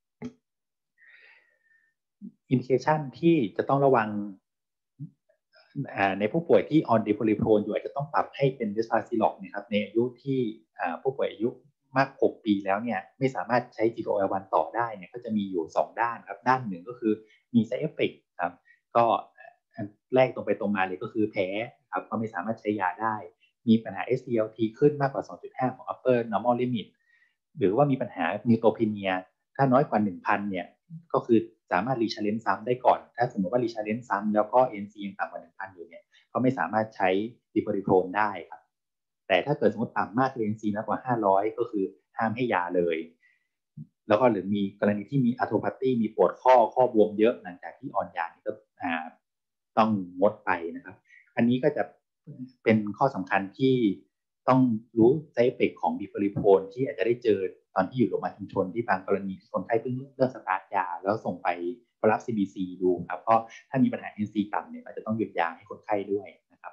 อินดิเคชันที่จะต้องระวังในผู้ป่วยที่ on diprolipone อยู่อาจจะต้องปรับให้เป็น Desfazilok นะครับในอายุที่ผู้ป่วยอายุมากหกปีแล้วเนี่ยไม่สามารถใช้ จี โอ แอล วัน ต่อได้เนี่ยก็จะมีอยู่สองด้านครับด้านหนึ่งก็คือมี side effect ครับก็แรกตรงไปตรงมาเลยก็คือแพ้ครับก็ไม่สามารถใช้ยาได้มีปัญหา เอส ดี แอล ที ขึ้นมากกว่า สองจุดห้า ของ upper normal limit หรือว่ามีปัญหา neutropenia ถ้าน้อยกว่า หนึ่งพัน เนี่ยก็คือสามารถรีชาเลนจ์ซ้ำได้ก่อนถ้าสมมติว่ารีชาเลนจ์ซ้ำแล้วก็ เอ็น ซี ยังต่ำกว่า หนึ่งพัน อยู่เนี่ยเขาไม่สามารถใช้ดิโพริโพนได้ครับแต่ถ้าเกิดสมมติต่ำมาก เอ็น ซี มากกว่า ห้าร้อย ก็คือห้ามให้ยาเลยแล้วก็หรือมีกรณีที่มีอะโทพาธีมีปวดข้อข้อบวมเยอะหลังจากที่อ่อนยานี่ก็ต้องงดไปนะครับอันนี้ก็จะเป็นข้อสำคัญที่ต้องรู้ไซด์เอฟเฟกต์ของดิโพริโพนที่อาจจะได้เจอตอนที่อยู่โรงพยาบาลชุมชนที่บางกรณีที่คนไข้เพิ่งเริ่มสตาร์ทยาแล้วส่งไปรับ ซี บี ซี ดูครับเพราะถ้ามีปัญหา เอ็น ซี ต่ำเนี่ยอาจจะต้องหยุดยาให้คนไข้ด้วยนะครับ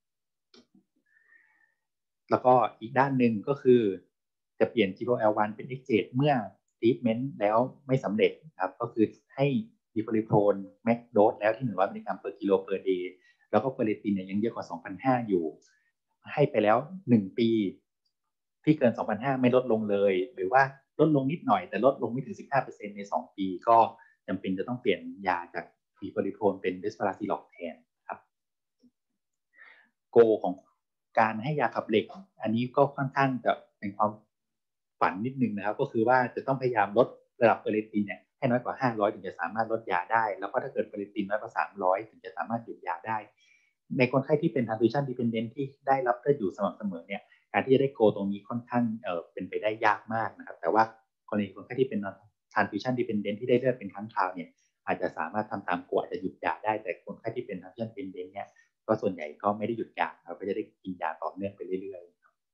แล้วก็อีกด้านหนึ่งก็คือจะเปลี่ยน จี โอ แอล วัน เป็น เอ็ก เจด เมื่อ treatment แล้วไม่สำเร็จครับก็คือให้ดิโพริโพนแม็กโดสแล้วที่หนึ่งร้อยมิลลิกรัม per kilo per day แล้วก็เฟอร์เรตินเนี่ยยังเยอะกว่า สองพันห้าร้อย อยู่ให้ไปแล้วหนึ่งปีที่เกิน สองพันห้าร้อย ไม่ลดลงเลยหรือว่าลดลงนิดหน่อยแต่ลดลงไม่ถึง สิบห้าเปอร์เซ็นต์ ในสองปีก็จำเป็นจะต้องเปลี่ยนยาจากดิโพริโพนเป็นเดสพาราซิล็อกแทนครับโกของการให้ยาขับเหล็กอันนี้ก็ค่อนข้างจะเป็นความฝันนิดนึงนะครับก็คือว่าจะต้องพยายามลดระดับเฟอร์เรตินเนี่ยให้น้อยกว่าห้าร้อยถึงจะสามารถลดยาได้แล้วก็ถ้าเกิดเฟอร์เรตินน้อยกว่าสามร้อยถึงจะสามารถหยุดยาได้ในคนไข้ที่เป็น transfusion dependent ที่ได้รับเลือดอยู่สม่ำเสมอเนี่ยการที่จะได้โกตรงนี้ค่อนข้างเอ่อเป็นไปได้ยากมากนะครับแต่ว่ากรณีคนไข้ที่เป็น transfusion dependent ที่ได้เลือดเป็นครั้งคราวเนี่ยอาจจะสามารถทำตามโกอาจจะหยุดยาได้แต่คนไข้ที่เป็น transfusion dependent เนี่ยก็ส่วนใหญ่ก็ไม่ได้หยุดยาครับก็จะได้กินยาต่อเนื่องไปเรื่อย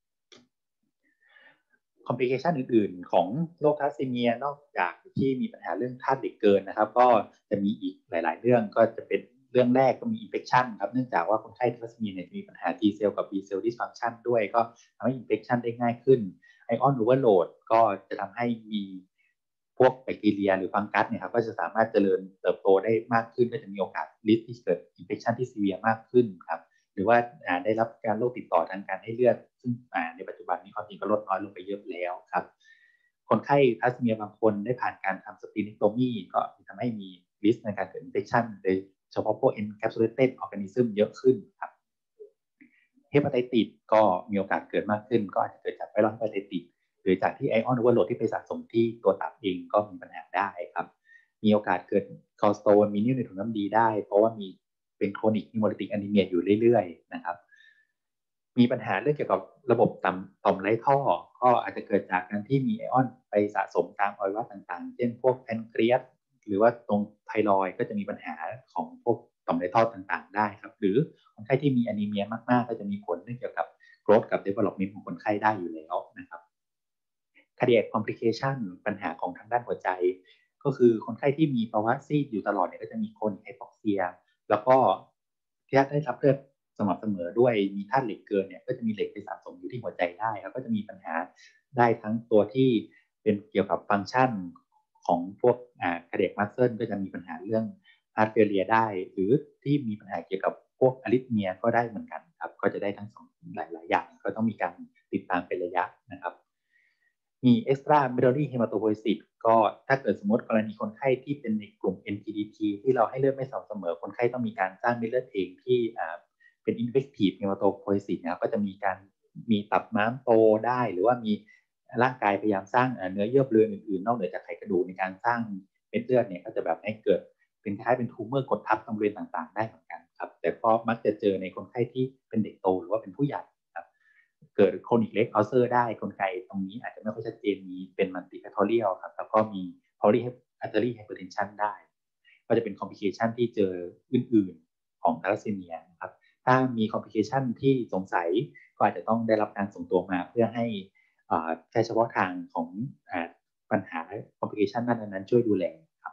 ๆคอมพลิเคชันอื่นๆของโรคทาลัสซีเมียนอกจากที่มีปัญหาเรื่องธาตุเหล็กเกินนะครับก็จะมีอีกหลายๆเรื่องก็จะเป็นเรื่องแรกก็มีอินเฟคชันครับเนื่องจากว่าคนไข้ทาลัสซีเมียเนี่ยมีปัญหา T เซลล์กับ B เซลล์ dysfunction ด้วยก็ทำให้อินเฟคชันได้ง่ายขึ้นไอออนโอเวอร์โหลดก็จะทำให้มีพวกแบคทีเรียหรือฟังกัสเนี่ยครับก็จะสามารถเจริญเติบโตได้มากขึ้นก็จะมีโอกาสริสที่เกิดอินเฟคชันที่ซีเวียร์มากขึ้นครับหรือว่าได้รับการโรคติดต่อทางการให้เลือดซึ่งในปัจจุบันนี้ความจริงก็ลดน้อยลงไปเยอะแล้วครับคนไข้ทาลัสซีเมียบางคนได้ผ่านการทำสปลีนิกโตมีก็ทำให้มีริสในการเกิดอินเฟคชันโดยเฉพาะพวก encapsulated organism เยอะขึ้นครับเฮปาไตติสก็มีโอกาสเกิดมากขึ้นก็อาจจะเกิดจากไวรัสเฮปาไตติสหรือจากที่ไอออนโอเวอร์โหลดที่ไปสะสมที่ตัวตับเองก็มีปัญหาได้ครับมีโอกาสเกิดคอลสโตนมีนิ่วในถุงน้ำดีได้เพราะว่ามีเป็นโครนิกฮิโมลิติกแอนีเมียอยู่เรื่อยๆนะครับมีปัญหาเรื่องเกี่ยวกับระบบต่อมต่อมไร้ท่อก็อาจจะเกิดจากการที่มีไอออนไปสะสมตามอวัยวะต่างๆเช่นพวกแพนเครียสหรือว่าตรงไทรอยด์ก็จะมีปัญหาของพวกต่อมไร้ท่อต่างๆได้ครับหรือคนไข้ที่มีแอนีเมียมากๆก็จะมีผลเรื่องเกี่ยวกับโกรทกับ development ของคนไข้ได้อยู่แล้วนะครับ cardiac complication ปัญหาของทางด้านหัวใจก็คือคนไข้ที่มีภาวะซีดอยู่ตลอดเนี่ยก็จะมีโครนิกไฮปอกเซียแล้วก็ที่ได้รับเลือดสม่ำเสมอด้วยมีธาตุเหล็กเกินเนี่ยก็จะมีเหล็กไปสะสมอยู่ที่หัวใจได้แล้วก็จะมีปัญหาได้ทั้งตัวที่เป็นเกี่ยวกับฟังก์ชันของพวกอ่า cardiac muscle ก็จะมีปัญหาเรื่องฮาร์ทเฟลเลียได้หรือที่มีปัญหาเกี่ยวกับพวกอะริทเมียก็ได้เหมือนกันครับก็จะได้ทั้งสองหลายๆอย่างก็ต้องมีการติดตามเป็นระยะนะครับมี extra medullary hematopoiesis ก็ถ้าเกิดสมมติกรณีคนไข้ที่เป็นในกลุ่ม เอ็น พี ดี ที ที่เราให้เลือดไม่สม่ำเสมอคนไข้ต้องมีการสร้างเม็ดเลือดเองที่เป็น infective hematopoiesis นะครับก็จะมีการมีตับม้ามโตได้หรือว่ามีร่างกายพยายามสร้างเนื้อเยื่อเรือนอื่นๆนอกเหนือจากไขกระดูกในการสร้างเม็ดเลือดเนี่ยก็จะแบบให้เกิดเป็นคล้ายเป็นทูเมอร์กดทับตรงบริเวณต่างๆได้เหมือนกันครับแต่ก็มักจะเจอในคนไข้ที่เป็นเด็กโตหรือว่าเป็นผู้ใหญ่ครับเกิดโครนิกเล็กอัลเซอร์ได้กลไกตรงนี้อาจจะไม่ค่อยชัดเจนมีเป็นมัลติแฟคทอเรียลครับแล้วก็มีพอลีอาร์เทอรี่ไฮเปอร์เทนชันได้ก็จะเป็นคอมพลิเคชันที่เจออื่นๆของทาลัสซีเมียนะครับถ้ามีคอมพลิเคชันที่สงสัยก็อาจจะต้องได้รับการส่งตัวมาเพื่อให้แพทย์เฉพาะทางของปัญหาคอมพลิเคชันนั้นๆช่วยดูแลครับ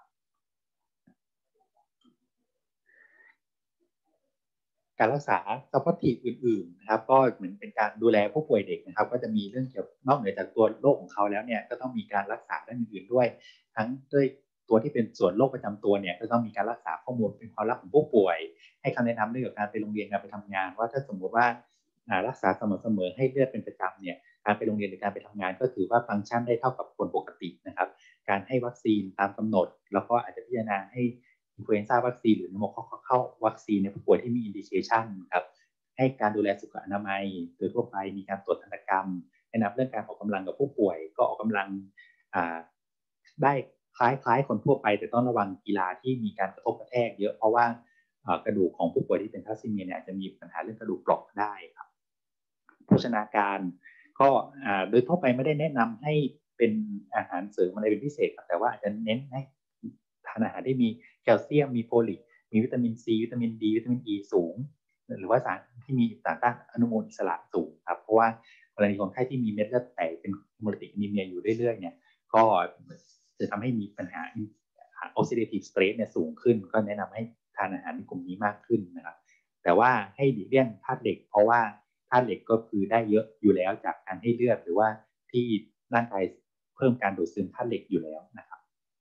การรักษาซัพพอร์ตทีฟอื่นๆนะครับก็เหมือนเป็นการดูแลผู้ป่วยเด็กนะครับก็จะมีเรื่องเกี่ยวนอกเหนือจากตัวโรคของเขาแล้วเนี่ยก็ต้องมีการรักษาด้านอื่นๆด้วยทั้งด้วยตัวที่เป็นส่วนโรคประจำตัวเนี่ยก็ต้องมีการรักษาข้อมูลเป็นความลับของผู้ป่วยให้คำแนะนำเรื่องเกี่ยวกับการไปโรงเรียนการไปทำงานว่าถ้าสมมติว่ารักษาสม่ำเสมอให้เลือดเป็นประจำเนี่ยการไปโรงเรียนหรือการไปทำงานก็ถือว่าฟังก์ชันได้เท่ากับคนปกตินะครับการให้วัคซีนตามกำหนดแล้วก็อาจจะพิจารณาให้อินฟลูเอนซ่าวัคซีนหรือนิโมคอคเข้าวัคซีนในผู้ป่วยที่มีอินดิเคชันครับให้การดูแลสุขอนามัยโดยทั่วไปมีการตรวจทันตกรรมแนะนำเรื่องการออกกำลังกับผู้ป่วยก็ออกกำลังได้คล้ายๆคนทั่วไปแต่ต้องระวังกีฬาที่มีการกระทบกระแทกเยอะเพราะว่ากระดูกของผู้ป่วยที่เป็นทาลัสซีเมียเนี่ยจะมีปัญหาเรื่องกระดูกเปราะได้ครับโภชนาการก็โดยทั่วไปไม่ได้แนะนำให้เป็นอาหารเสริมอะไรเป็นพิเศษแต่ว่าอาจจะเน้นให้ทานอาหารที่มีแคลเซียมมีโฟลิกมีวิตามินซีวิตามินดีวิตามินอีสูงหรือว่าสารที่มีสารต้านอนุมูลอิสระสูงครับเพราะว่ากรณีคนไข้ที่มีเม็ดเลือดแตกเป็นฮิโมลิติกอะนีเมียอยู่เรื่อยๆเนี่ยก็จะทำให้มีปัญหา oxidative stress เนี่ยสูงขึ้นก็แนะนำให้ทานอาหารในกลุ่มนี้มากขึ้นนะครับแต่ว่าให้หลีกเลี่ยงธาตุเหล็กเพราะว่าธาตุเหล็กก็คือได้เยอะอยู่แล้วจากการให้เลือดหรือว่าที่ร่างกายเพิ่มการดูดซึมธาตุเหล็กอยู่แล้วนะครับ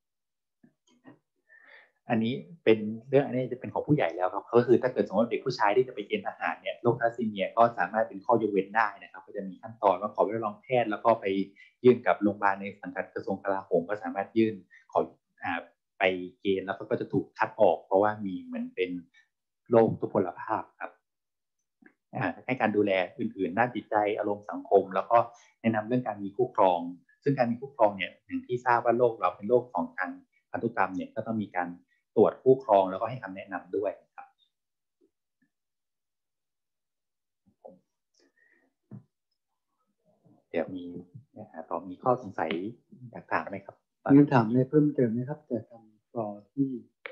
อันนี้เป็นเรื่องอันนี้จะเป็นของผู้ใหญ่แล้วครับก็คือถ้าเกิดสมมติเด็กผู้ชายที่จะไปเกณฑ์ทหารเนี่ยโรคทาลัสซีเมียก็สามารถเป็นข้อยกเว้นได้นะครับก็จะมีขั้นตอนว่าขอใบรับรองแพทย์แล้วก็ไปยื่นกับโรงพยาบาลในสังกัดกระทรวงกลาโหมก็สามารถยื่นขออ่าไปเกณฑ์แล้วก็จะถูกคัดออกเพราะว่ามีเหมือนเป็นโรคทุพพลภาพครับให้การดูแลอื่นๆด้านจิตใจอารมณ์สังคมแล้วก็แนะนำเรื่องการมีคู่ครองซึ่งการมีคู่ครองเนี่ยอย่างที่ทราบว่าโรคเราเป็นโรคของทางพันธุกรรมเนี่ยก็ต้องมีการตรวจคู่ครองแล้วก็ให้คำแนะนำด้วยครับเดี๋ยวมีต่อมีข้อสงสัยอยากถามไหมครับมีคำถามอะไรเพิ่มเติมไหมครับแต่ทำฟลอร์ที่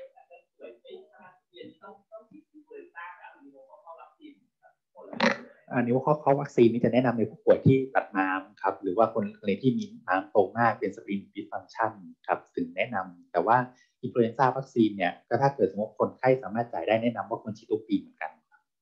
อันนี้ว่าข้อวัคซีนนี้จะแนะนำในผู้ป่วยที่ตัดม้ามครับหรือว่าคนคนที่มีม้ามโตมากเป็นสปริงดิสฟังชันครับถึงแนะนำแต่ว่าอินฟลูเอนซ่าวัคซีนเนี่ยก็ถ้าเกิดสมมติคนไข้สามารถจ่ายได้แนะนำว่าควรฉีดทุกปีเหมือนกัน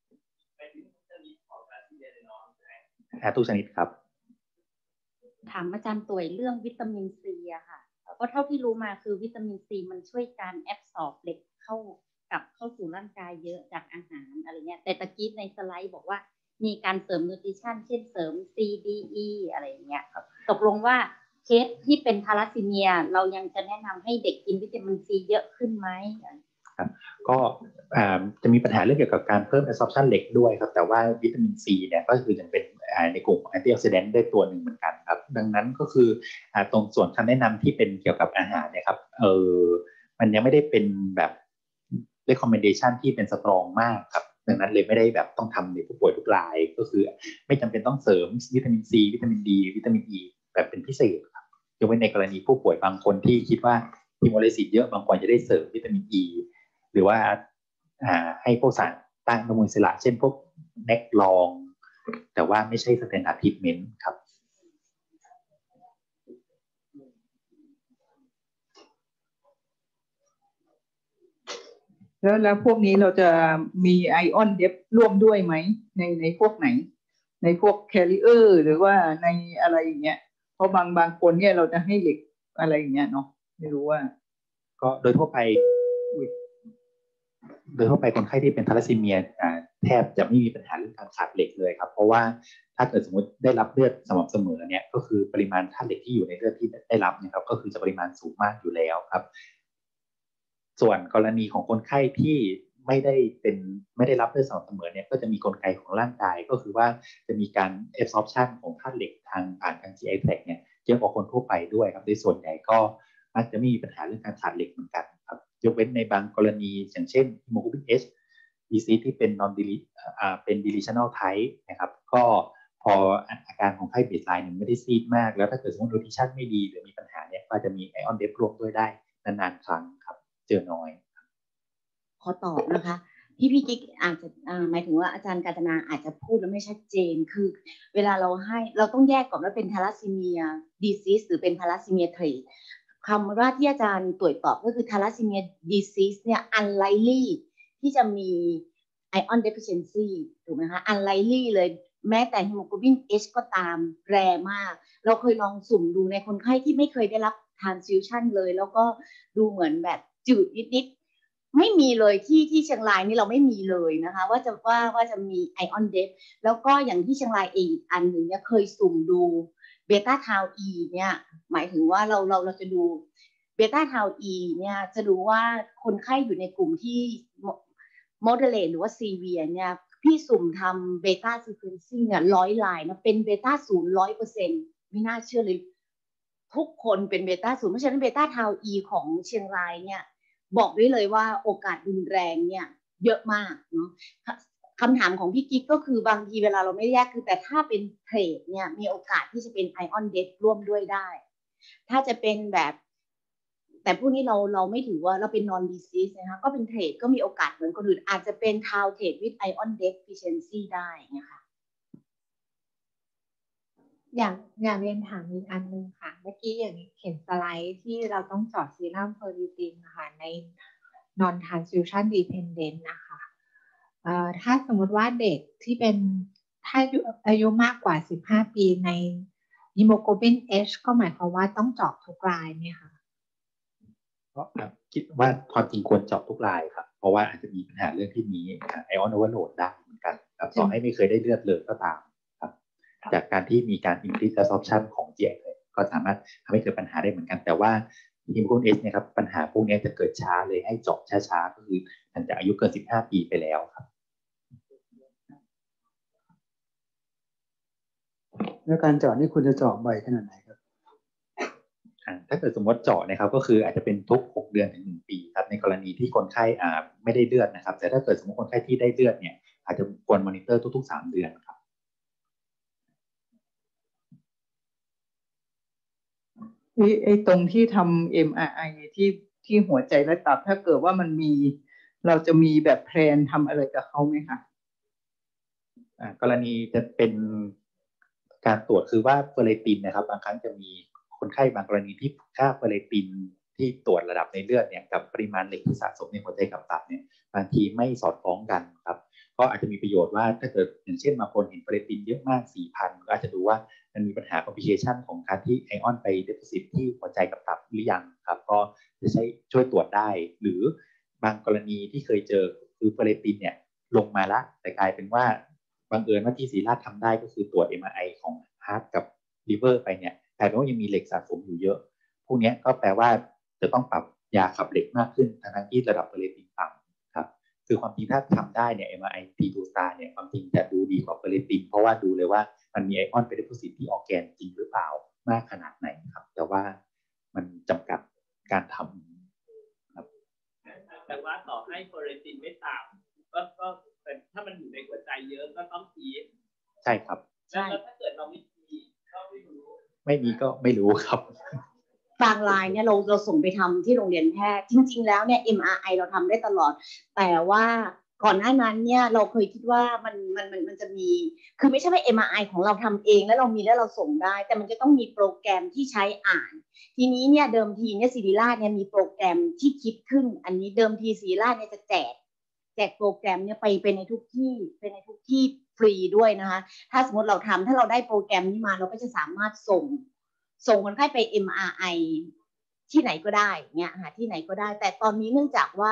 ทุกชนิดครับถามอาจารย์ต่วยเรื่องวิตามินซีอะค่ะเพราะเท่าที่รู้มาคือวิตามินซีมันช่วยการแอบซอร์บเหล็กเข้ากลับเข้าสู่ร่างกายเยอะจากอาหารอะไรเงี้ยแต่ตะกี้ในสไลด์บอกว่ามีการเสริมนูทริชั่นเช่นเสริม ซี ดี อี อะไรอย่างเงี้ยตกลงว่าเคสที่เป็นทาลัสซีเมียเรายังจะแนะนำให้เด็กกินวิตามินซีเยอะขึ้นไหมครับก็จะมีปัญหาเรื่องเกี่ยวกับการเพิ่ม absorption เหล็กด้วยครับแต่ว่าวิตามินซีเนี่ยก็คือจะเป็นในกลุ่ม antioxidant ได้ตัวหนึ่งเหมือนกันครับดังนั้นก็คือตรงส่วนคำแนะนำที่เป็นเกี่ยวกับอาหารเนี่ยครับเออมันยังไม่ได้เป็นแบบ recommendation ที่เป็นสตรองมากครับดังนั้นเลยไม่ได้แบบต้องทำในผู้ป่วยทุกรายก็คือไม่จำเป็นต้องเสริมวิตามินซีวิตามินดีวิตามินอีแบบเป็นพิเศษครับยกเว้นในกรณีผู้ป่วยบางคนที่คิดว่าฮีโมไลซิสเยอะบางคนจะได้เสริมวิตามินอีหรือว่าให้พวกสารต้านอนุมูลอิสระเช่นพวกเน็กลองแต่ว่าไม่ใช่สแตนดาร์ดทรีทเมนต์ครับแล้วแล้วพวกนี้เราจะมีไอออนเดฟร่วมด้วยไหมในในพวกไหนในพวกแคริเออร์หรือว่าในอะไรอย่างเงี้ยเพราะบางบางคนเนี่ยเราจะให้เหล็กอะไรอย่างเงี้ยเนาะไม่รู้ว่าก็โดยทั่วไปโดยทั่วไปคนไข้ที่เป็นทาลัสซีเมียแทบจะไม่มีปัญหาเรื่องการขาดเหล็กเลยครับเพราะว่าถ้าเกิดสมมติได้รับเลือดสม่ำเสมอเนี่ยก็คือปริมาณธาตุเหล็กที่อยู่ในเลือดที่ได้รับเนี่ยครับก็คือจะปริมาณสูงมากอยู่แล้วครับส่วนกรณีของคนไข้ที่ไม่ได้เป็นไม่ได้รับเลือดสม่ำเสมอเนี่ยก็จะมีกลไกของร่างกายก็คือว่าจะมีการ absorption ของธาตุเหล็กทางผ่านทาง จี ไอ tract เนี่ยเยอะกว่าคนทั่วไปด้วยครับโดยส่วนใหญ่ก็มักจะไม่มีปัญหาเรื่องการขาดเหล็กเหมือนกันครับยกเว้นในบางกรณีอย่างเช่น hemoglobin H disease ที่เป็น non delete อ่าเป็น deletional type นะครับก็พออาการของไข้เบสไลน์ไม่ได้ซีดมากแล้วถ้าเกิดสมมติ nutrition ไม่ดีหรือมีปัญหาเนี่ยก็จะมี ion depth ร่วมด้วยได้นานๆครั้งครับเจอน้อยขอตอบนะคะที่พี่กิ๊กอาจจะหมายถึงว่าอาจารย์กาญจนาอาจจะพูดแล้วไม่ชัดเจนคือเวลาเราให้เราต้องแยกก่อนว่าเป็นทาลัสซีเมียดีซีสหรือเป็นทาลัสซีเมียเทรดคำว่าที่อาจารย์ตรวจตอบก็คือทาลัสซีเมียดีซีสเนี่ย unlikely ที่จะมี ion deficiency ถูกไหมคะ unlikely เลยแม้แต่ hemoglobin H ก็ตามแรมากเราเคยลองสุ่มดูในคนไข้ที่ไม่เคยได้รับ transfusion เลยแล้วก็ดูเหมือนแบบจืดนิดๆไม่มีเลยที่ที่เชียงรายนี่เราไม่มีเลยนะคะว่าจะว่าว่าจะมี ion depth แล้วก็อย่างที่เชียงรายเองอีกอันหนึ่งเนี่ยเคยสุ่มดูเบต้าทาวอีเนี่ยหมายถึงว่าเราเราเราจะดูเบต้าทาวอีเนี่ยจะดูว่าคนไข้อยู่ในกลุ่มที่ moderate หรือว่า severe เนี่ยพี่สุ่มทำเบต้าซีเควนซิ่งเนี่ยร้อยลายนะเป็นเบต้าศูนย์ร้อยเปอร์เซ็นต์ไม่น่าเชื่อเลยทุกคนเป็นเบต้าศูนย์เพราะฉะนั้นเบต้าทาวอีของเชียงรายเนี่ยบอกได้เลยว่าโอกาสรุนแรงเนี่ยเยอะมากเนาะคำถามของพี่กิ๊กก็คือบางทีเวลาเราไม่แยกคือแต่ถ้าเป็นเทรดเนี่ยมีโอกาสที่จะเป็นไอออนเดธร่วมด้วยได้ถ้าจะเป็นแบบแต่พวกนี้เราเราไม่ถือว่าเราเป็น non disease นะคะก็เป็นเทรดก็มีโอกาสเหมือนคนอื่นอาจจะเป็น tau tate with ion deficiency ได้นะคะอยากอยากเรียนถามอีกอันนึงค่ะเมื่อกี้อย่างเห็นสไลด์ที่เราต้องจอดซีรัมเฟอร์ริตินนะคะใน non transfusion dependent นะคะเอ่อถ้าสมมติว่าเด็กที่เป็นถ้าอายุมากกว่าสิบห้าปีใน hemoglobin H ก็หมายความว่าต้องเจาะทุกรายไหมคะก็คิดว่าความจริงควรเจาะทุกรายครับเพราะว่าอาจจะมีปัญหาเรื่องที่มีไอออนโอเวอร์โหลดได้เหมือนกันครับต่อให้ไม่เคยได้เลือดเลยก็ตามครับจากการที่มีการ increase absorption ของ จี ไอ ก็สามารถทำให้เกิดปัญหาได้เหมือนกันแต่ว่า hemoglobin H เนี่ยครับปัญหาพวกนี้จะเกิดช้าเลยให้เจาะช้าๆก็คือหลังจากอายุเกินสิบห้าปีไปแล้วครับแล้วการเจาะนี่คุณจะเจาะบ่อยขนาดไหนครับถ้าเกิดสมมติเจาะนะครับก็คืออาจจะเป็นทุกหกเดือนถึงหนึ่งปีครับในกรณีที่คนไข้อ่าไม่ได้เลือดนะครับแต่ถ้าเกิดสมมติคนไข้ที่ได้เลือดเนี่ยอาจจะควรมอนิเตอร์ทุกๆสามเดือนครับไอ้ตรงที่ทำ เอ็ม อาร์ ไอ ที่ที่หัวใจและตับถ้าเกิดว่ามันมีเราจะมีแบบแพลนทำอะไรกับเขาไหมคะกรณีจะเป็นการตรวจคือว่าเฟอร์เรตินนะครับบางครั้งจะมีคนไข้บางกรณีที่ค่าเฟอร์เรตินที่ตรวจระดับในเลือดเนี่ยกับปริมาณเหล็กที่สะสมในหัวใจกับตับเนี่ยบางทีไม่สอดคล้องกันครับก็อาจจะมีประโยชน์ว่าถ้าเกิดอย่างเช่นบางคนเห็นเฟอร์เรตินเยอะมาก สี่พัน ก็อาจจะดูว่ามันมีปัญหา complication ของการที่ไอออนไป deposit ที่หัวใจกับตับหรือยังครับก็จะใช้ช่วยตรวจได้หรือบางกรณีที่เคยเจอคือเฟอร์เรตินเนี่ยลงมาละแต่กลายเป็นว่าบังเอิญว่าที่ศรีราชทำได้ก็คือตรวจ เอ็ม อาร์ ไอ ของฮาร์ทกับลิเวอร์ไปเนี่ยกลายเป็นว่ายังมีเหล็กสะสมอยู่เยอะพวกนี้ก็แปลว่าจะต้องปรับยาขับเหล็กมากขึ้นทั้งที่ระดับเฟอร์เรตินต่ำครับคือความจริงถ้าทำได้เนี่ย เอ็ม อาร์ ไอ ที ทู Star เนี่ยความจริงจะดูดีกว่าเฟอร์เรตินเพราะว่าดูเลยว่ามันมีไอออนไปดิโพซิตที่ออร์แกนจริงหรือเปล่ามากขนาดไหนครับแต่ว่ามันจำกัดการทำครับแต่ว่าต่อให้เฟอร์เรตินไม่ต่ำก็ก็แต่ถ้ามันอยู่ในหัวใจเยอะก็ต้องทีใช่ครับแล้วถ้าเกิดเราไม่มีก็ไม่รู้ไม่มีก็ไม่รู้ครับบางรายเนี่ยเราเราส่งไปทำที่โรงเรียนแพทย์จริงๆแล้วเนี่ย เอ็ม อาร์ ไอ เราทำได้ตลอดแต่ว่าก่อนหน้านั้นเนี่ยเราเคยคิดว่ามันมันมันมันจะมีคือไม่ใช่ว่า เอ็ม อาร์ ไอ ของเราทำเองแล้วเรามีแล้วเราส่งได้แต่มันจะต้องมีโปรแกรมที่ใช้อ่านทีนี้เนี่ยเดิมทีเนี่ยศิริราชเนี่ยมีโปรแกรมที่คิดขึ้นอันนี้เดิมทีศิริราชเนี่ยจะแจกแจกโปรแกรมเนี่ยไปเป็นในทุกที่เป็นในทุกที่ฟรีด้วยนะคะถ้าสมมติเราทำถ้าเราได้โปรแกรมนี้มาเราก็จะสามารถส่งส่งคนไข้ไป เอ็ม อาร์ ไอ ที่ไหนก็ได้เนี่ยหาที่ไหนก็ได้แต่ตอนนี้เนื่องจากว่า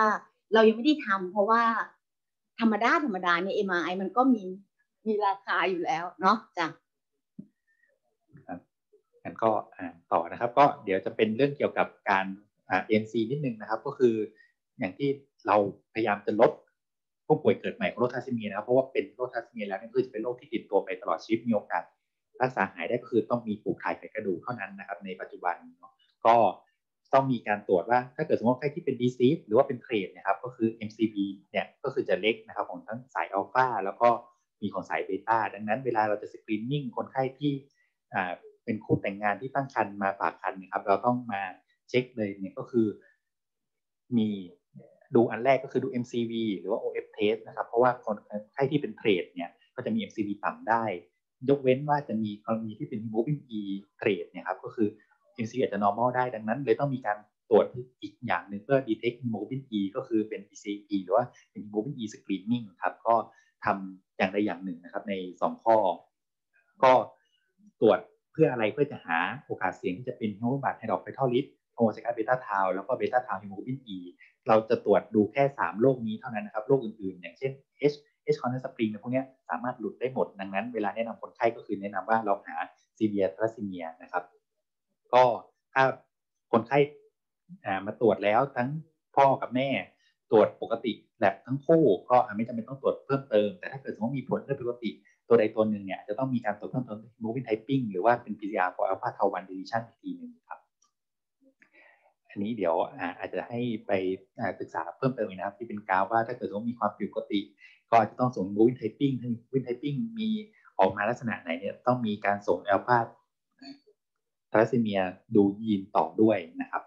เรายังไม่ได้ทำเพราะว่าธรรมดาธรรมดาเนี่ย เอ็ม อาร์ ไอ มันก็มีมีราคาอยู่แล้วเนาะจ้ะครับงั้นก็อ่าต่อนะครับก็เดี๋ยวจะเป็นเรื่องเกี่ยวกับการอ่า เอ็น ซี นิดนึงนะครับก็คืออย่างที่เราพยายามจะลดผู้ป่วยเกิดใหม่ของโรคทาร์ซิเมียนะครับเพราะว่าเป็นโรคทาร์ซิเมียแล้วเนี่ยคือจะเป็นโรคที่ติดตัวไปตลอดชีวิตมีโอกาสรักษาหายได้ก็คือต้องมีปลูกถ่ายไขกระดูกเท่านั้นนะครับในปัจจุบันเนาะก็ต้องมีการตรวจว่าถ้าเกิดสมมติใครที่เป็น disease หรือว่าเป็นเทรดนะครับก็คือ เอ็ม ซี บี เนี่ยก็คือจะเล็กนะครับของทั้งสายอัลฟาแล้วก็มีของสายเบต้าดังนั้นเวลาเราจะสกรีนนิ่งคนไข้ที่อ่าเป็นคู่แต่งงานที่ตั้งครรภ์มาฝากครรภ์นะครับเราต้องมาเช็คเลยเนี่ยก็คือมีดูอันแรกก็คือดู เอ็ม ซี วี หรือว่า โอ เอฟ test นะครับเพราะว่าคนไข้ที่เป็นเทรดเนี่ยก็จะมี เอ็ม ซี วี ต่ำได้ยกเว้นว่าจะมีกรณีที่เป็น hemoglobin E เทรดเนี่ยครับก็คือ เอ็ม ซี วี อาจจะ normal ได้ดังนั้นเลยต้องมีการตรวจอีกอย่างหนึ่งเพื่อ detect hemoglobin E ก็คือเป็น บี ซี พี หรือว่าเป็น hemoglobin E screening ครับก็ทำอย่างใดอย่างหนึ่งนะครับในสองข้อก็ตรวจเพื่ออะไรเพื่อจะหาโอกาสเสี่ยงที่จะเป็น hemoglobin hydroxyphosphate โฮโมไซกาสเบต้าทาวแล้วก็เบต้าทาวฮีโมโกลบิน E เราจะตรวจดูแค่สามโรคนี้เท่านั้นนะครับโรคอื่นๆอย่างเช่น H H constant spring พวกนี้สามารถหลุดได้หมดดังนั้นเวลาแนะนำคนไข้ก็คือแนะนำว่าเราหา severe thalassemia นะครับก็ถ้าคนไข้มาตรวจแล้วทั้งพ่อกับแม่ตรวจปกติแลบทั้งคู่ก็ไม่จำเป็นต้องตรวจเพิ่มเติมแต่ถ้าเกิดสมมติมีผลเรื่องปกติตัวใดตัวหนึ่งเนี่ยจะต้องมีการตรวจเพิ่มเติม hemoglobin typing หรือว่าเป็น พี ซี อาร์ for alpha tau วัน deletion อีกทีหนึ่งครับอันนี้เดี๋ยวอาจจะให้ไปศึกษาเพิ่มเติมอีกนะครับที่เป็นกราฟว่าถ้าเกิดว่ามีความผิดปกติก็อาจจะต้องส่ง hemoglobin typing hemoglobin typing มีออกมาลักษณะไหนเนี่ยต้องมีการส่ง alpha thalassemia ดูยีนต่อด้วยนะครับ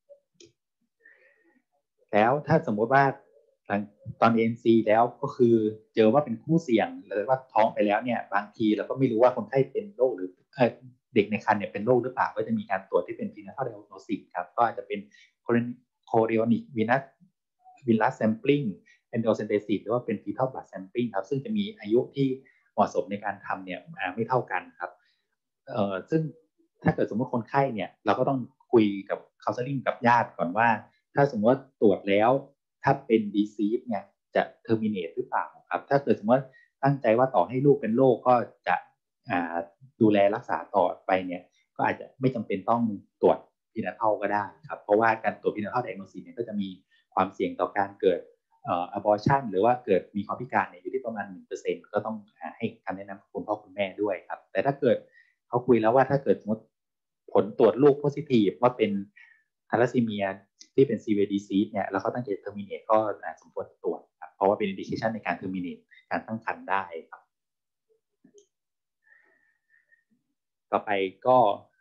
แล้วถ้าสมมติว่าตอน เอ็น ซี แล้วก็คือเจอว่าเป็นคู่เสี่ยงหรือว่าท้องไปแล้วเนี่ยบางทีเราก็ไม่รู้ว่าคนไข้เป็นโรคหรือเด็กในครรภ์เนี่ยเป็นโรคหรือเปล่าก็จะมีการตรวจที่เป็น prenatal diagnosis ครับก็อาจจะเป็น chorionic venous venous sampling endocentesis หรือว่าเป็น fetal blood sampling ครับซึ่งจะมีอายุที่เหมาะสมในการทำเนี่ยไม่เท่ากันครับเอ่อซึ่งถ้าเกิดสมมติคนไข้เนี่ยเราก็ต้องคุยกับ counseling กับญาติก่อนว่าถ้าสมมติว่าตรวจแล้วถ้าเป็น disease เนี่ยจะ terminate หรือเปล่าครับถ้าเกิดสมมติว่าตั้งใจว่าต่อให้ลูกเป็นโรคก็จะดูแลรักษาต่อไปเนี่ยก็อาจจะไม่จำเป็นต้องตรวจ prenatal ก็ได้ครับเพราะว่าการตรวจ prenatal diagnosis เนี่ยก็จะมีความเสี่ยงต่อการเกิดเอ่อ abortion หรือว่าเกิดมีความพิการเนี่ยอยู่ที่ประมาณ หนึ่งเปอร์เซ็นต์ ก็ต้องให้คำแนะนำคุณพ่อคุณแม่ด้วยครับแต่ถ้าเกิดเขาคุยแล้วว่าถ้าเกิดสมมติผลตรวจลูก positive ว่าเป็นทาลัสซีเมียที่เป็น severe disease เนี่ยแล้วเขาตั้งใจ terminate ก็สมควรตรวจครับเพราะว่าเป็น indication ในการ terminate การตั้งครรภ์ได้ครับต่อไปก็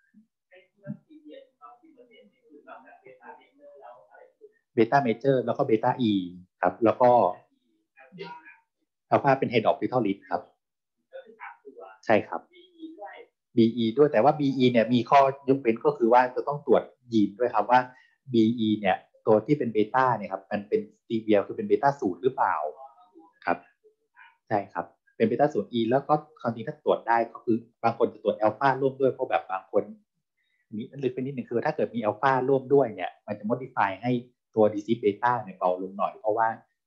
เบต้าเมเจอร์แล้วก็เบต้าอีครับแล้วก็อัลฟาเป็นไฮดรอกซิทอลิสครับใช่ครับ บี อี ด้วยแต่ว่า บี อี เนี่ยมีข้อยกเว้นก็คือว่าจะต้องตรวจยีนด้วยครับว่า บี อี เนี่ยตัวที่เป็นเบต้าเนี่ยครับมันเป็นซีเวียคือเป็นเบต้าศูนย์หรือเปล่าครับใช่ครับเป็นเบต้าศูนย์ E แล้วก็ความจริงถ้าตรวจได้ก็คือบางคนจะตรวจอัลฟาร่วมด้วยเพราะแบบบางคนนี้ลึกไปนิดนึงคือถ้าเกิดมีอัลฟาร่วมด้วยเนี่ยมันจะ modify ให้ตัวดีซีสเบต้าเนี่ยเบาลงหน่อยเพราะว่า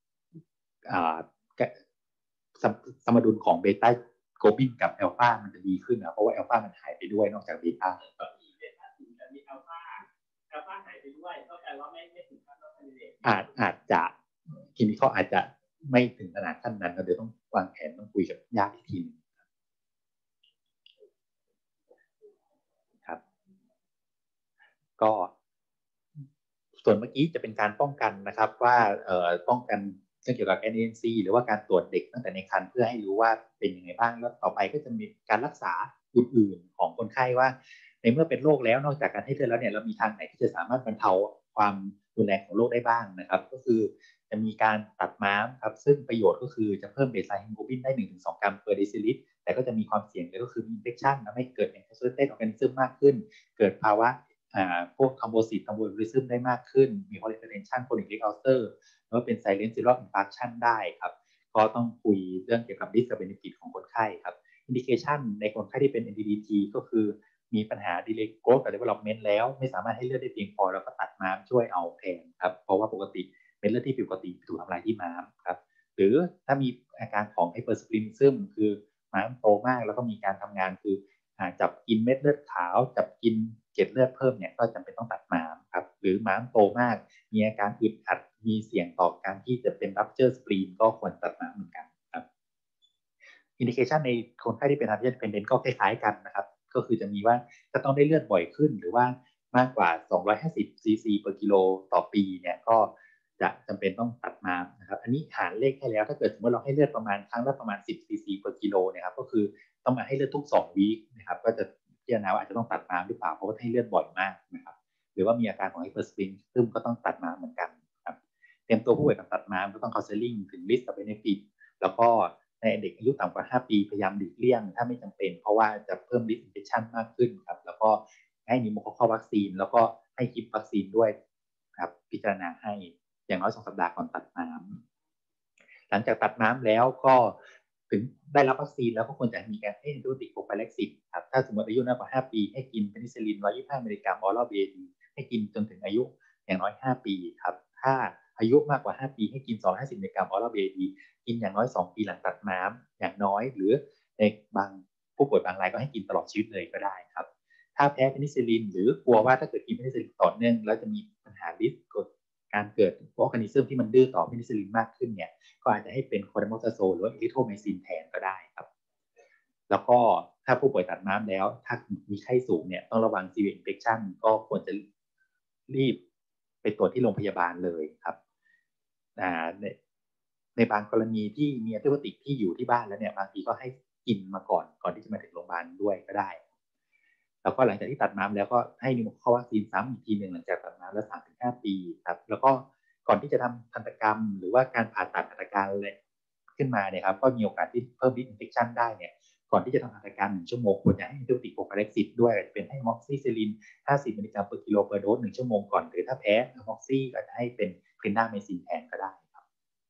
สมดุลของเบต้าโกลบินกับอัลฟามันจะดีขึ้นนะเพราะว่าอัลฟามันหายไปด้วยนอกจากเบต้าอาจอาจจะทีนี้เขาอาจจะไม่ถึงขนาดขั้นนั้นเราเดี๋ยวต้องวางแผนต้องคุยกับญาติอีกทีนึงครับก็ส่วนเมื่อกี้จะเป็นการป้องกันนะครับว่าเอ่อป้องกันเรื่องเกี่ยวกับ เอ็น เอ็น ซี หรือว่าการตรวจเด็กตั้งแต่ในครรภ์เพื่อให้รู้ว่าเป็นยังไงบ้างแล้วต่อไปก็จะมีการรักษาอื่นๆของคนไข้ว่าในเมื่อเป็นโรคแล้วนอกจากการให้เลือดแล้วเนี่ยเรามีทางไหนที่จะสามารถบรรเทาความรุนแรงของโรคได้บ้างนะครับก็คือจะมีการตัดม้ามครับซึ่งประโยชน์ก็คือจะเพิ่มเบสไลน์ฮีโมโกลบินได้ หนึ่งถึงสอง กรัม per deciliter แต่ก็จะมีความเสี่ยงเลยก็คือมี infection ทำให้เกิด encapsulated organism มากขึ้นเกิดภาวะพวก thrombosis thromboembolism ได้มากขึ้นมี hypertension chronic leg ulcer แล้วเป็น silent serious infarction ได้ครับก็ต้องคุยเรื่องเกี่ยวกับ risk benefit ของคนไข้ครับ indication ในคนไข้ที่เป็น เอ็น ดี ดี ที ก็คือมีปัญหา delay growth กับ development แล้วไม่สามารถให้เลือดได้เพียงพอแล้วก็ตัดม้ามช่วยเอาแทนครับเพราะว่าปกติเมม็ดเลือดที่ผิดปกติถูกทำลายที่ม้ามครับหรือถ้ามีอาการของไฮเปอร์สปลีนิซึมคือม้ามโตมากแล้วก็มีการทำงานคือจับกินเม็ดเลือดขาวจับกินเกล็ดเลือดเพิ่มเนี่ยก็จำเป็นต้องตัดม้ามครับหรือม้ามโตมากมีอาการอึดอัดมีเสี่ยงต่อการที่จะเป็น rupture spleen ก็ควรตัดม้ามเหมือนกันครับอินดิเคชันในคนไข้ที่เป็น transfusion dependent ก็คล้ายๆกันนะครับก็คือจะมีว่าจะต้องได้เลือดบ่อยขึ้นหรือว่ามากกว่าสองร้อยห้าสิบซีซี per กิโลต่อปีเนี่ยก็จะจำเป็นต้องตัดม้ามนะครับอันนี้หารเลขให้แล้วถ้าเกิดสมมติเราให้เลือดประมาณครั้งละประมาณสิบซีซี per กิโลนะครับก็คือต้องมาให้เลือดทุกสองวีคนะครับก็จะพิจารณาว่าอาจจะต้องตัดม้ามหรือเปล่าเพราะว่าให้เลือดบ่อยมากนะครับหรือว่ามีอาการของไฮเปอร์สปลีนซึ่งก็ต้องตัดม้ามเหมือนกันครับเตรียมตัวผู้ป่วยกับตัดม้ามก็ต้องคาวเซลลิ่งถึง risk กับ benefit แล้วก็ในเด็กอายุต่ำกว่าห้าปีพยายามหลีกเลี่ยงถ้าไม่จำเป็นเพราะว่าจะเพิ่ม risk infection มากขึ้นครับแล้วก็ให้นิโมโคคัลวัคซีนแล้วก็ให้คิดวัคซีนด้วยครับพิจารณาให้อย่างน้อยสองสัปดาห์ก่อนตัดม้ามหลังจากตัดม้ามแล้วก็ถึงได้รับวัคซีนแล้วก็ควรจะมีการให้แอนติไบโอติกโปรไฟแล็กซิสครับถ้าสมมติอายุน้อยกว่าห้าปีให้กินเพนิซิลลินหนึ่งร้อยยี่สิบห้ามิลลิกรัมออรัล บี เอ ดี ให้กินจนถึงอายุอย่างน้อยห้าปีครับถ้าอายุมากกว่าห้าปีให้กินสองร้อยห้าสิบมิลลิกรัมออรัล บี เอ ดี กินอย่างน้อยสองปีหลังตัดม้ามอย่างน้อยหรือในบางผู้ป่วยบางรายก็ให้กินตลอดชีวิตเลยก็ได้ครับถ้าแพ้เพนิซิลลินหรือกลัวว่าถ้าเกิดกินเพนิซิลลินต่อเนื่องแล้วจะมีปัญหาริสก์การเกิดออร์แกนิซึมที่มันดื้อต่อเพนิซิลลินมากขึ้นเนี่ยก็อาจจะให้เป็นโคเดโมซาโซลหรือว่าอิริโทรไมซินแทนก็ได้ครับแล้วก็ถ้าผู้ป่วยตัดม้ามแล้วถ้ามีไข้สูงเนี่ยต้องระวัง severe infection ก็ควรจะรีบไปตรวจที่โรงพยาบาลเลยครับในในบางกรณีที่มีแอนติไบโอติกที่อยู่ที่บ้านแล้วเนี่ยบางทีก็ให้กินมาก่อนก่อนที่จะมาถึงโรงพยาบาลด้วยก็ได้แล้วก็หลังจากที่ตัดม้ามแล้วก็ให้นิโมโคคัลวัคซีนซ้ำอีกทีหนึ่งหลังจากตัดม้ามแล้ว สามถึงห้า ปีครับแล้วก็ก่อนที่จะทำทันตกรรมหรือว่าการผ่าตัดทันตการอะไรขึ้นมาเนี่ยครับก็มีโอกาสที่เพิ่มริสก์อินเฟคชันได้เนี่ยก่อนที่จะทำทันตกรรมหนึ่งชั่วโมงควรจะให้แอนติไบโอติกโปรไฟแล็กซิสด้วยเป็นให้ม็อกซี่เซลินห้าสิบมิลลิกรัม per กิโล per โดสหนึ่งชั่วโมงก่อนหรือถ้าแพ้ม็อกซี่ก็จะให้เป็นคลินดาเมซินแทนก็ได้ครับ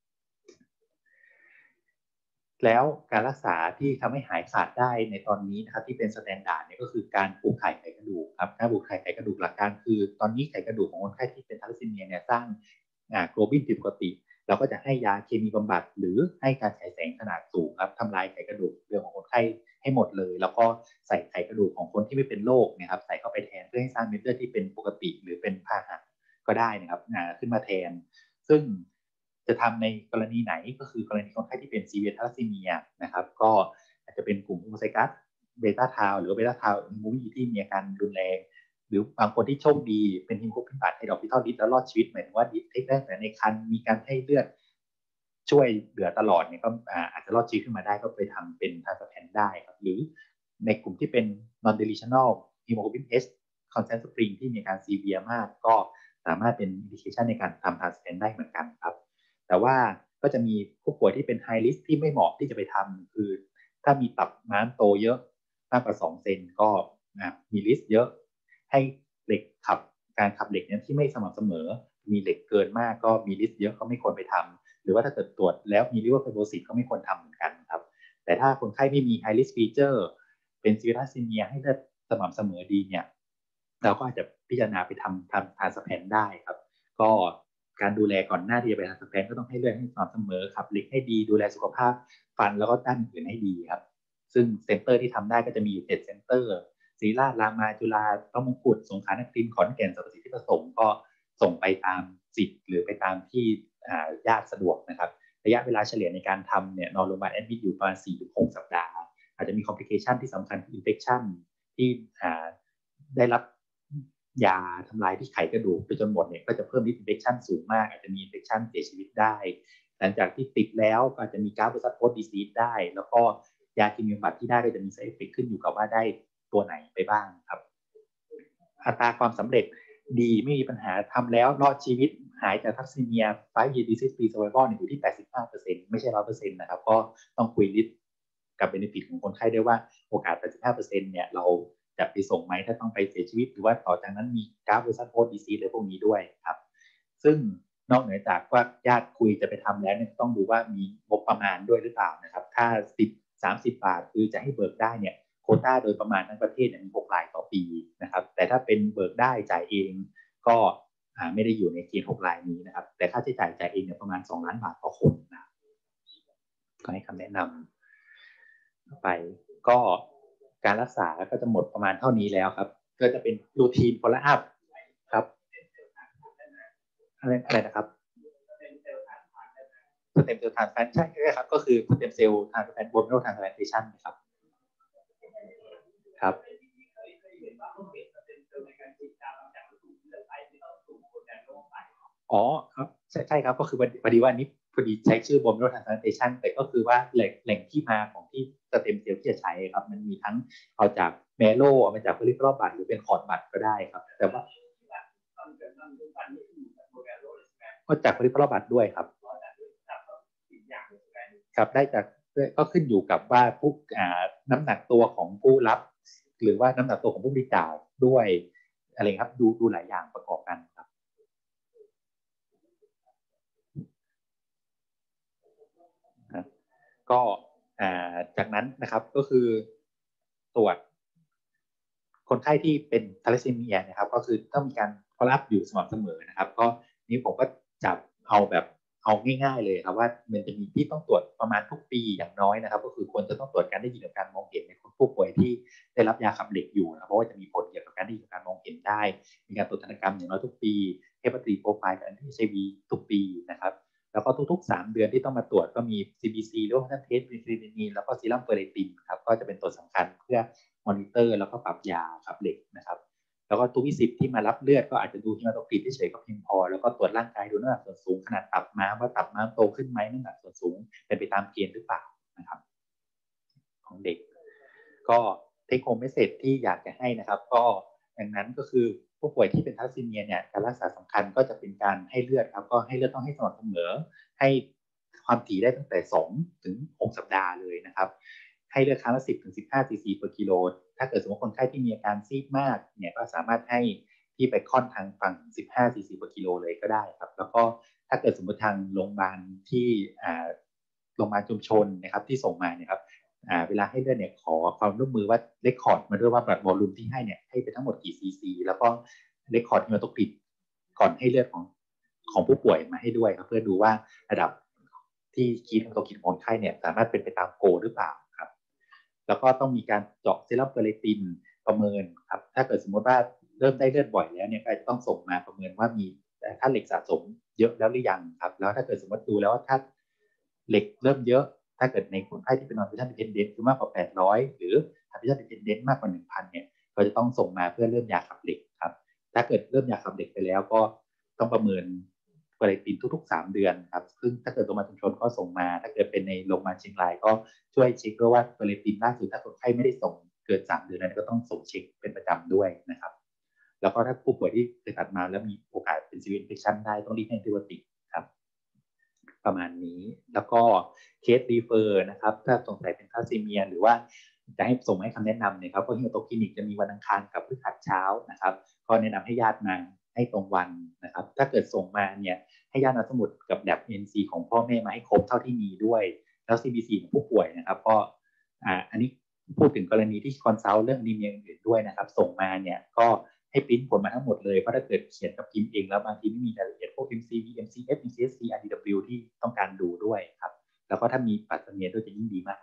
แล้วการรักษาที่ทำให้หายขาดได้ในตอนนี้นะครับที่เป็นสแตนดาร์ดเนี่ยก็คือการปลูกไข่ไขกระดูกครับการปลูกไข่ไขกระดูกหลักการคือตอนนี้ไขกระดูกของคนไข้ที่เป็นทาลัสซีเมียเนี่ยสร้างโกลบินผิดปกติเราก็จะให้ยาเคมีบำบัดหรือให้การฉายแสงขนาดสูงครับทำลายไขกระดูกเรื่องของคนไข้ให้หมดเลยแล้วก็ใส่ไขกระดูกของคนที่ไม่เป็นโรคนะครับใส่เข้าไปแทนเพื่อให้สร้างเม็ดเลือดที่เป็นปกติหรือเป็นพาหะก็ได้นะครับขึ้นมาแทนซึ่งจะทำในกรณีไหนก็คือกรณีคนไข้ที่เป็นซีเวียร์ทาลัสซีเมียนะครับก็อาจจะเป็นกลุ่มโฮโมไซกัสเบต้าทาวหรือเบต้าทาวมูวี่ที่มีอาการรุนแรงหรือบางคนที่โชคดีเป็นฮิโมโกลบินบาดไฮดรอกซิทอลดิสแล้วรอดชีวิตหมายถึงว่าดิสเทคได้แต่ในคันมีการให้เลือดช่วยเหลือตลอดเนี่ยก็อาจจะรอดชีวิตขึ้นมาได้ก็ไปทำเป็นทรานสแพลนต์ได้ครับหรือในกลุ่มที่เป็น non deletional hemoglobin H constant spring ที่มีอาการซีเวียร์มากก็สามารถเป็น indication ในการทำทรานสแพลนต์ได้เหมือนกันครับแต่ว่าก็จะมีผู้ป่วยที่เป็น high risk ที่ไม่เหมาะที่จะไปทำคือถ้ามีตับม้ามโตเยอะมากกว่าสองเซนก็มีริสเยอะให้เหล็กขับการขับเหล็กนั้นที่ไม่สม่ำเสมอมีเหล็กเกินมากก็มีริสเยอะก็ไม่ควรไปทำหรือว่าถ้าเกิดตรวจแล้วมี liver fibrosis ก็ไม่ควรทำเหมือนกันครับแต่ถ้าคนไข้ไม่มี high risk feature เป็นซีเวียร์ทาลัสซีเมียให้เลือดสม่ำเสมอดีเนี่ยเราก็อาจจะพิจารณาไปทำทำทรานสแพลนต์ได้ครับก็การดูแลก่อนหน้าที่จะไปทำทรานสแพลนต์ก็ต้องให้เลือดให้สม่ำเสมอขับเหล็กให้ดีดูแลสุขภาพฟันแล้วก็ด้านอื่นให้ดีครับซึ่งเซ็นเตอร์ที่ทำได้ก็จะมีอยู่เจ็ดเซ็นเตอร์ศรีราชรามาจุฬาพระมงกุฎสงขลานครินทร์ขอนแก่นสรรพสิทธิประสงค์ก็ส่งไปตามสิทธิ์หรือไปตามที่ญาติสะดวกนะครับระยะเวลาเฉลี่ยในการทำเนี่ยนอนโรงพยาบาลแอดมิดอยู่ประมาณ สี่ถึงหก สัปดาห์อาจจะมีคอมพลิเคชันที่สำคัญคืออินเฟคชันที่ได้รับยาทำลายที่ไขกระดูกไปจนหมดเนี่ยก็จะเพิ่มริสก์อินเฟคชันสูงมากอาจจะมีอินเฟคชันเสียชีวิตได้หลังจากที่ติดแล้วก็อาจจะมีกราฟเวอร์ซัสโพสต์ดีซีสได้แล้วก็ยาเคมีบำบัดที่ได้ก็จะมีไซด์เอฟเฟกต์ขึ้นอยู่กับว่าได้ตัวไหนไปบ้างครับอัตราความสำเร็จดีไม่มีปัญหาทำแล้วรอดชีวิตหายจากทาลัสซีเมีย five year disease free survival อยู่ที่ แปดสิบห้าเปอร์เซ็นต์ ไม่ใช่ หนึ่งร้อยเปอร์เซ็นต์ นะครับก็ต้องคุยลิสต์กับ benefit ของคนไข้ด้วยว่าโอกาส แปดสิบห้าเปอร์เซ็นต์ เนี่ยเราจะไปส่งไหมถ้าต้องไปเสียชีวิตหรือว่าต่อจากนั้นมีกราฟเวอร์ซัสโพสต์ดีซีสอะไรพวกนี้ด้วยครับซึ่งนอกเหนือจากว่าญาติคุยจะไปทำแล้วเนี่ยต้องดูว่ามีงบประมาณด้วยหรือเปล่านะครับถ้าสิบ สามสิบบาทคือจะให้เบิกได้เนี่ยโควต้าโดยประมาณทั้งประเทศเนี่ยมีหกรายต่อปีนะครับแต่ถ้าเป็นเบิกได้จ่ายเองก็อ่าไม่ได้อยู่ในเกณฑ์หกรายนี้นะครับแต่ค่าใช้จ่ายจ่ายเองเนี่ยประมาณสองล้านบาทต่อคนนะก็ให้คำแนะนำไปก็การรักษาก็จะหมดประมาณเท่านี้แล้วครับก็จะเป็นรูทีน follow up ครับอะไรอะไรนะครับสเต็มเซลล์ทรานสแพลนใช่ครับก็คือสเต็มเซลล์ทรานสแพลนบนโรคทรานสแพลนเทชันนะครับครับอ๋อครับใช่ใช่ครับก็คือพอดีว่านี้พอดีใช้ชื่อบนโรคทรานสแพลนเทชันแต่ก็คือว่าแหล่งแหล่งที่มาของที่สเต็มเซลล์ที่จะใช้ครับมันมีทั้งเอาจากแมโลเอามาจากเพลิครอบบัตหรือเป็นคอร์ดบัตก็ได้ครับแต่ว่าก็จากเพลิครอบบัตด้วยครับครับได้จากก็ขึ้นอยู่กับว่าผู้น้ำหนักตัวของผู้รับหรือว่าน้ำหนักตัวของผู้บริจาคด้วยอะไรครับดูดูหลายอย่างประกอบกันครับก็จากนั้นนะครับก็คือตรวจคนไข้ที่เป็นทาลัสซีเมียนะครับก็คือต้องมีการฟอลโลว์อัพอยู่สม่ำเสมอนะครับก็นี้ผมก็จับเอาแบบเอาง่ายๆเลยครับว่ามันจะมีที่ต้องตรวจประมาณทุกปีอย่างน้อยนะครับก็คือควรจะต้องตรวจการได้ยินกับการมองเห็นในคนผู้ป่วยที่ได้รับยาขับเหล็กอยู่นะเพราะว่าจะมีผลเกี่ยวกับการได้ยินกับการมองเห็นได้มีการตรวจธนกรรมอย่างน้อยทุกปีเฮปาติโปรไฟล์กับแอนติเอช ไอ วี ทุกปีนะครับแล้วก็ทุกๆสามเดือนที่ต้องมาตรวจก็มี ซี บี ซี หรือว่าเทสต์วิตามินแล้วก็ซีรัมเฟอร์เรตินครับก็จะเป็นตัวสำคัญเพื่อมอนิเตอร์แล้วก็ปรับยาขับเหล็กนะครับแล้วก็ตัววิสิตที่มารับเลือดก็อาจจะดูฮีมาโตคริตเฉยๆก็เพียงพอแล้วก็ตรวจร่างกายดูน้ำหนักส่วนสูงขนาดตับม้ามว่าตับม้ามโตขึ้นไหมน้ำหนักส่วนสูงเป็นไปตามเกณฑ์หรือเปล่านะครับของเด็กก็เทคโฮมเมสเสจที่อยากจะให้นะครับก็ดังนั้นก็คือผู้ป่วยที่เป็นทาลัสซีเมียเนี่ยการรักษาสำคัญก็จะเป็นการให้เลือดครับก็ให้เลือดต้องให้สม่ำเสมอให้ความถี่ได้ตั้งแต่สองถึงหกสัปดาห์เลยนะครับให้เลือดครั้งละสิบถึงสิบห้าซีซีต่อกิโลถ้าเกิดสมมติคนไข้ที่มีอาการซีดมากเนี่ยก็สามารถให้ที่ไปค่อนทางฝั่งสิบห้าซีซีต่อกิโลเลยก็ได้ครับแล้วก็ถ้าเกิดสมมติทางโรงพยาบาลที่โรงพยาบาลชุมชนนะครับที่ส่งมาเนี่ยครับเวลาให้เลือดเนี่ยขอความร่วมมือว่าเรคคอร์ดมาด้วยว่าบัตรวอลลุ่มที่ให้เนี่ยให้ไปทั้งหมดกี่ซีซีแล้วก็เรคคอร์ดฮีมาโตคริตก่อนให้เลือดของของผู้ป่วยมาให้ด้วยครับเพื่อดูว่าระดับที่คีฮีมาโตคริตของคนไข้เนี่ยสามารถเป็นไปตามโกหรือเปล่าครับแล้วก็ต้องมีการเจาะเซรั่มเฟอร์เรตินประเมินครับถ้าเกิดสมมติว่าเริ่มได้เลือดบ่อยแล้วเนี่ยก็ต้องส่งมาประเมินว่ามีค่าเหล็กสะสมเยอะแล้วหรือยังครับแล้วถ้าเกิดสมมติดูแล้วว่าถ้าเหล็กเริ่มเยอะถ้าเกิดในคนไข้ที่เป็น nutrition dependent คือมากกว่าแปดร้อยหรือ nutrition dependent มากกว่า หนึ่งพัน เนี่ยก็จะต้องส่งมาเพื่อเริ่มยาขับเหล็กครับถ้าเกิดเริ่มยาขับเหล็กไปแล้วก็ต้องประเมินเฟอร์เรตินทุกๆสามเดือนครับซึ่งถ้าเกิดโรงพยาบาลชุมชนก็ส่งมาถ้าเกิดเป็นในโรงพยาบาลเชียงรายก็ช่วยเช็คด้วยว่าเฟอร์เรตินล่าสุดถ้าคนไข้ไม่ได้ส่งเกินสามเดือนนั้นก็ต้องส่งเช็คเป็นประจำด้วยนะครับแล้วก็ถ้าผู้ป่วยที่เคยตัดมาแล้วมีโอกาสเป็นซีเวียร์อินเฟคชันได้ต้องรีบให้แอนติไบโอติกครับประมาณนี้แล้วก็เคสรีเฟอร์นะครับถ้าสงสัยเป็นทาลัสซีเมียหรือว่าจะให้ส่งให้คำแนะนำเนี่ยครับก็ฮีมาโตคลินิกจะมีวันอังคารกับพฤหัสเช้านะครับก็แนะนำให้ญาติมาให้ตรงวันนะครับถ้าเกิดส่งมาเนี่ยให้ญาตินำสมุดกับแลบ เอ็น ซี ของพ่อแม่มาให้ครบเท่าที่มีด้วยแล้ว ซี บี ซี ของผู้ป่วยนะครับก็อ่าอันนี้พูดถึงกรณีที่คอนซัลท์เรื่องอนีเมียอื่นด้วยนะครับส่งมาเนี่ยก็ให้ปริ้นผลมาทั้งหมดเลยเพราะถ้าเกิดเขียนกับพิมพ์เองแล้วบางทีไม่มีรายละเอียดพวก เอ็ม ซี วี เอ็ม ซี เอฟ เอ็ม ซี เอส ซี อาร์ ดี ดับเบิลยู ที่ต้องการดูด้วยครับแล้วก็ถ้ามีปัตตานีด้วยจะยิ่งดีมาก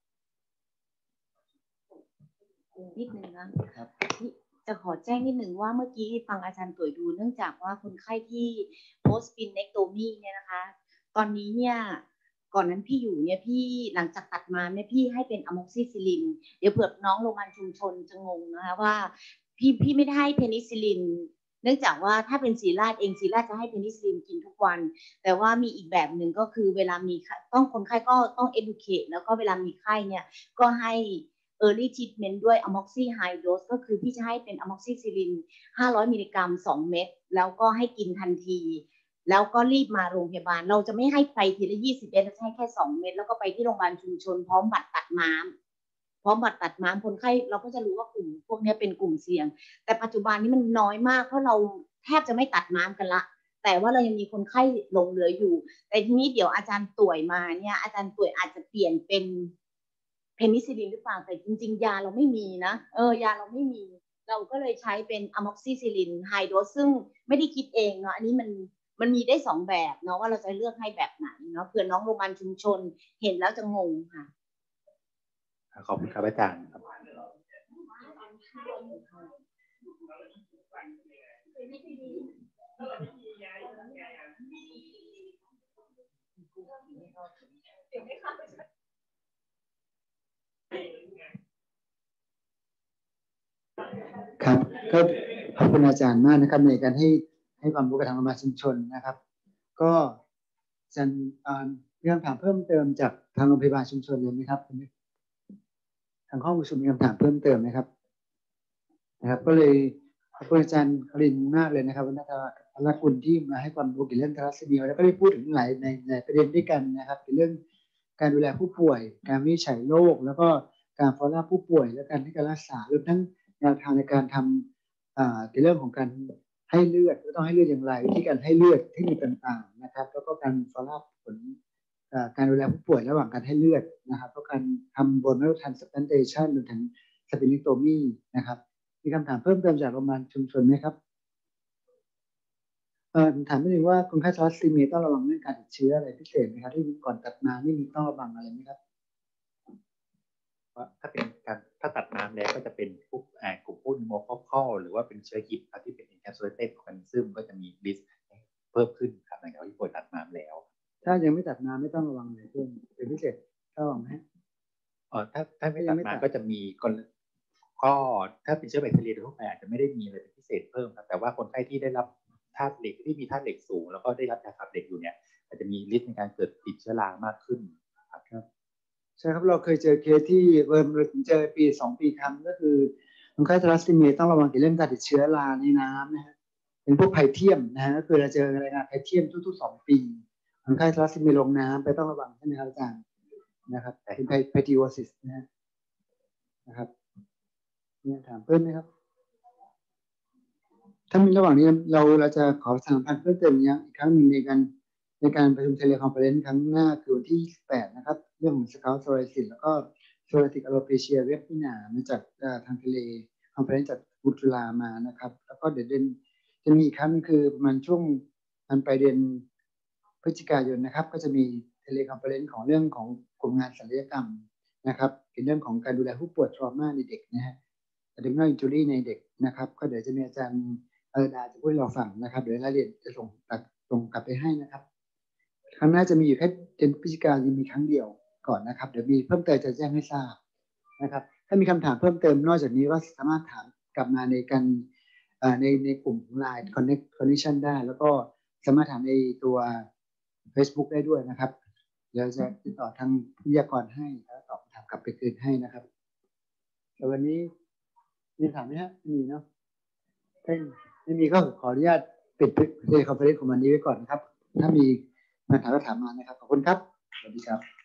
นิดนึงนะครับจะขอแจ้งนิดนึงว่าเมื่อกี้ฟังอาจารย์ตุ๋ยดูเนื่องจากว่าคนไข้ที่ post splenectomy เนี่ยนะคะตอนนี้เนี่ยก่อนนั้นพี่อยู่เนี่ยพี่หลังจากตัดมาเนี่ยพี่ให้เป็นอะม็อกซิซิลินเดี๋ยวเผื่อน้องโรงพยาบาลชุมชนจะงงนะคะว่าพี่พี่ไม่ได้ให้เพนิซิลินเนื่องจากว่าถ้าเป็นศิริราชเองศิริราชจะให้เพนิซิลินกินทุกวันแต่ว่ามีอีกแบบหนึ่งก็คือเวลามีต้องคนไข้ก็ต้อง educate แล้วก็เวลามีไข้เนี่ยก็ให้ early treatment ด้วย amoxi high dose ก็คือพี่จะให้เป็น amoxicillin ห้าร้อยมิลลิกรัมสองเม็ดแล้วก็ให้กินทันทีแล้วก็รีบมาโรงพยาบาลเราจะไม่ให้ไปทีละยี่สิบเม็ดเราจะให้แค่สองเม็ดแล้วก็ไปที่โรงพยาบาลชุมชนพร้อมบัตรตัดม้ามพร้อมบัตรตัดม้ามคนไข้เราก็จะรู้ว่ากลุ่มพวกนี้เป็นกลุ่มเสี่ยงแต่ปัจจุบันนี้มันน้อยมากเพราะเราแทบจะไม่ตัดม้ามกันละแต่ว่าเรายังมีคนไข้หลงเหลืออยู่แต่ทีนี้เดี๋ยวอาจารย์ตุ๋ยมาเนี่ยอาจารย์ตุ๋ยอาจจะเปลี่ยนเป็นเพนิซิลินหรือเปล่าแต่จริงๆยาเราไม่มีนะเออยาเราไม่มีเราก็เลยใช้เป็นอะม็อกซิซิลินไฮโดสซึ่งไม่ได้คิดเองเนาะอันนี้มันมันมีได้สองแบบเนาะว่าเราจะเลือกให้แบบไหนเนาะเผื่อน้องโรงพยาบาลชุมชนเห็นแล้วจะงงค่ะขอบคุณครับอาจารย์ครับครับก็ขอบคุณอาจารย์มากนะครับในการให้ให้ความรู้กับทางโรงพยาบาลชุมชนนะครับก็อาจารย์มีคำถามเพิ่มเติมจากทางโรงพยาบาลชุมชนเลยไหมครับทางห้องประชุมมีคำถามเพิ่มเติมไหมครับนะครับก็เลยขอบคุณอาจารย์ครินมากเลยนะครับวันนี้พละคุณที่มาให้ความรู้เกี่ยวกับเรื่องทาลัสซีเมียแล้วก็ได้พูดถึงหลายในในประเด็นด้วยกันนะครับเป็นเรื่องการดูแลผู้ป่วยการวินิจฉัยโรคแล้วก็การฟอลโล่ผู้ป่วยและการให้การรักษารวมทั้งแนวทางในการทำในเรื่องของการให้เลือดว่าต้องให้เลือดอย่างไรวิธีการให้เลือดเทคนิคต่างๆนะครับแล้วก็การฟอลโล่ผลการดูแลผู้ป่วยระหว่างการให้เลือดนะครับแล้วการทำโบนเมลทันสแปนเทชันรวมถึงสปินิโตมีนะครับมีคำถามเพิ่มเติมจากโรงพยาบาลชุมชนไหมครับเอ่อถามนิดนึงว่าคนไข้ทาลัสซีเมียต้องระวังเรื่องการติดเชื้ออะไรพิเศษไหมครับที่ก่อนตัดน้ำนี่มีต้องระวังอะไรไหมครับว่าถ้าเป็นการถ้าตัดน้ำแล้วก็จะเป็นพวกกลุ่มพวกนิโมคอคอลหรือว่าเป็นเชื้อฮิปที่เป็น encapsulated organism ก็จะมีริสก์เพิ่มขึ้นครับหลังจากที่ป่วยตัดน้ำแล้วถ้ายังไม่ตัดน้ำไม่ต้องระวังอะไรเพิ่มเป็นพิเศษต้องระวังไหมอ๋อถ้าถ้าไม่ตัดน้ำก็จะมีคนก็ถ้าเป็นเชื้อแบคทีเรียทั่วไปอาจจะไม่ได้มีอะไรเป็นพิเศษเพิ่มครับแต่ว่าคนไข้ที่ได้รับธาตุเหล็กที่มีธาตุเหล็กสูงแล้วก็ได้รับยาขับเหล็กอยู่เนี่ยอาจจะมีริสก์ในการเกิดติดเชื้อรามากขึ้นครับใช่ครับเราเคยเจอเคสที่เริ่มเราถึงเจอปีสองปีครั้งก็คือคนไข้ทาลัสซีเมียต้องระวังเกี่ยวกับเรื่องการติดเชื้อราในน้ำนะฮะเป็นพวกไพเทียมนะฮะก็คือเราเจอรายงานไพเทียมทุกๆสองปีคนไข้ทาลัสซีเมียลงน้ำไปต้องระวังใช่ไหมครับอาจารย์นะครับเป็นไพทิโอซิสนะฮะนะครับมีคำถามเพิ่มไหมครับถ้ามีระหว่างนี้เราเราจะขอสัมพันธ์เพิ่มเติมอีกครั้งหนึ่งในการในการประชุมเทเลคอนเฟอเรนซ์ครั้งหน้าคือวันที่ยี่สิบแปดนะครับเรื่องของสเกลโซลิซิสแล้วก็โซลิซิกอะโลเปเชียเว็บที่หนามาจากทางทะเลคอนเฟอเรนซ์จากบุตรามานะครับแล้วก็เดี๋ยวเดือนจะมีอีกครั้งคือประมาณช่วงมันไปเดือนพฤศจิกายนนะครับก็จะมีเทเลคอนเฟอเรนซ์ของเรื่องของกลุ่มงานศัลยกรรมนะครับเป็นเรื่องของการดูแลผู้ป่วยทรมาในเด็กนะฮะAdrenal Injury ในเด็กนะครับก็เดี๋ยวจะมีอาจารย์เออดาจะพูดให้เราฟังนะครับเดี๋ยวรายละเอียดจะส่งตัดส่งกลับไปให้นะครับครั้งหน้าจะมีอยู่แค่เดือนพฤศจิกายนมีครั้งเดียวก่อนนะครับเดี๋ยวมีเพิ่มเติมจะแจ้งให้ทราบนะครับถ้ามีคำถามเพิ่มเติมนอกจากนี้ก็สามารถถามกลับมาในการในในกลุ่ม ไลน์ Connect Connection ได้แล้วก็สามารถถามในตัว Facebook ได้ด้วยนะครับเดี๋ยวจะติดต่อทางวิทยากรให้แล้วตอบคำถามกลับไปคืนให้นะครับแต่วันนี้มีถามไหมฮะมีเนาะถ้าไม่มีก็ขออนุญาตปิดเทเลคอนเฟอเรนซ์ของวันนี้ไว้ก่อนนะครับถ้ามีคำถามก็ถามมานะครับขอบคุณครับสวัสดีครับ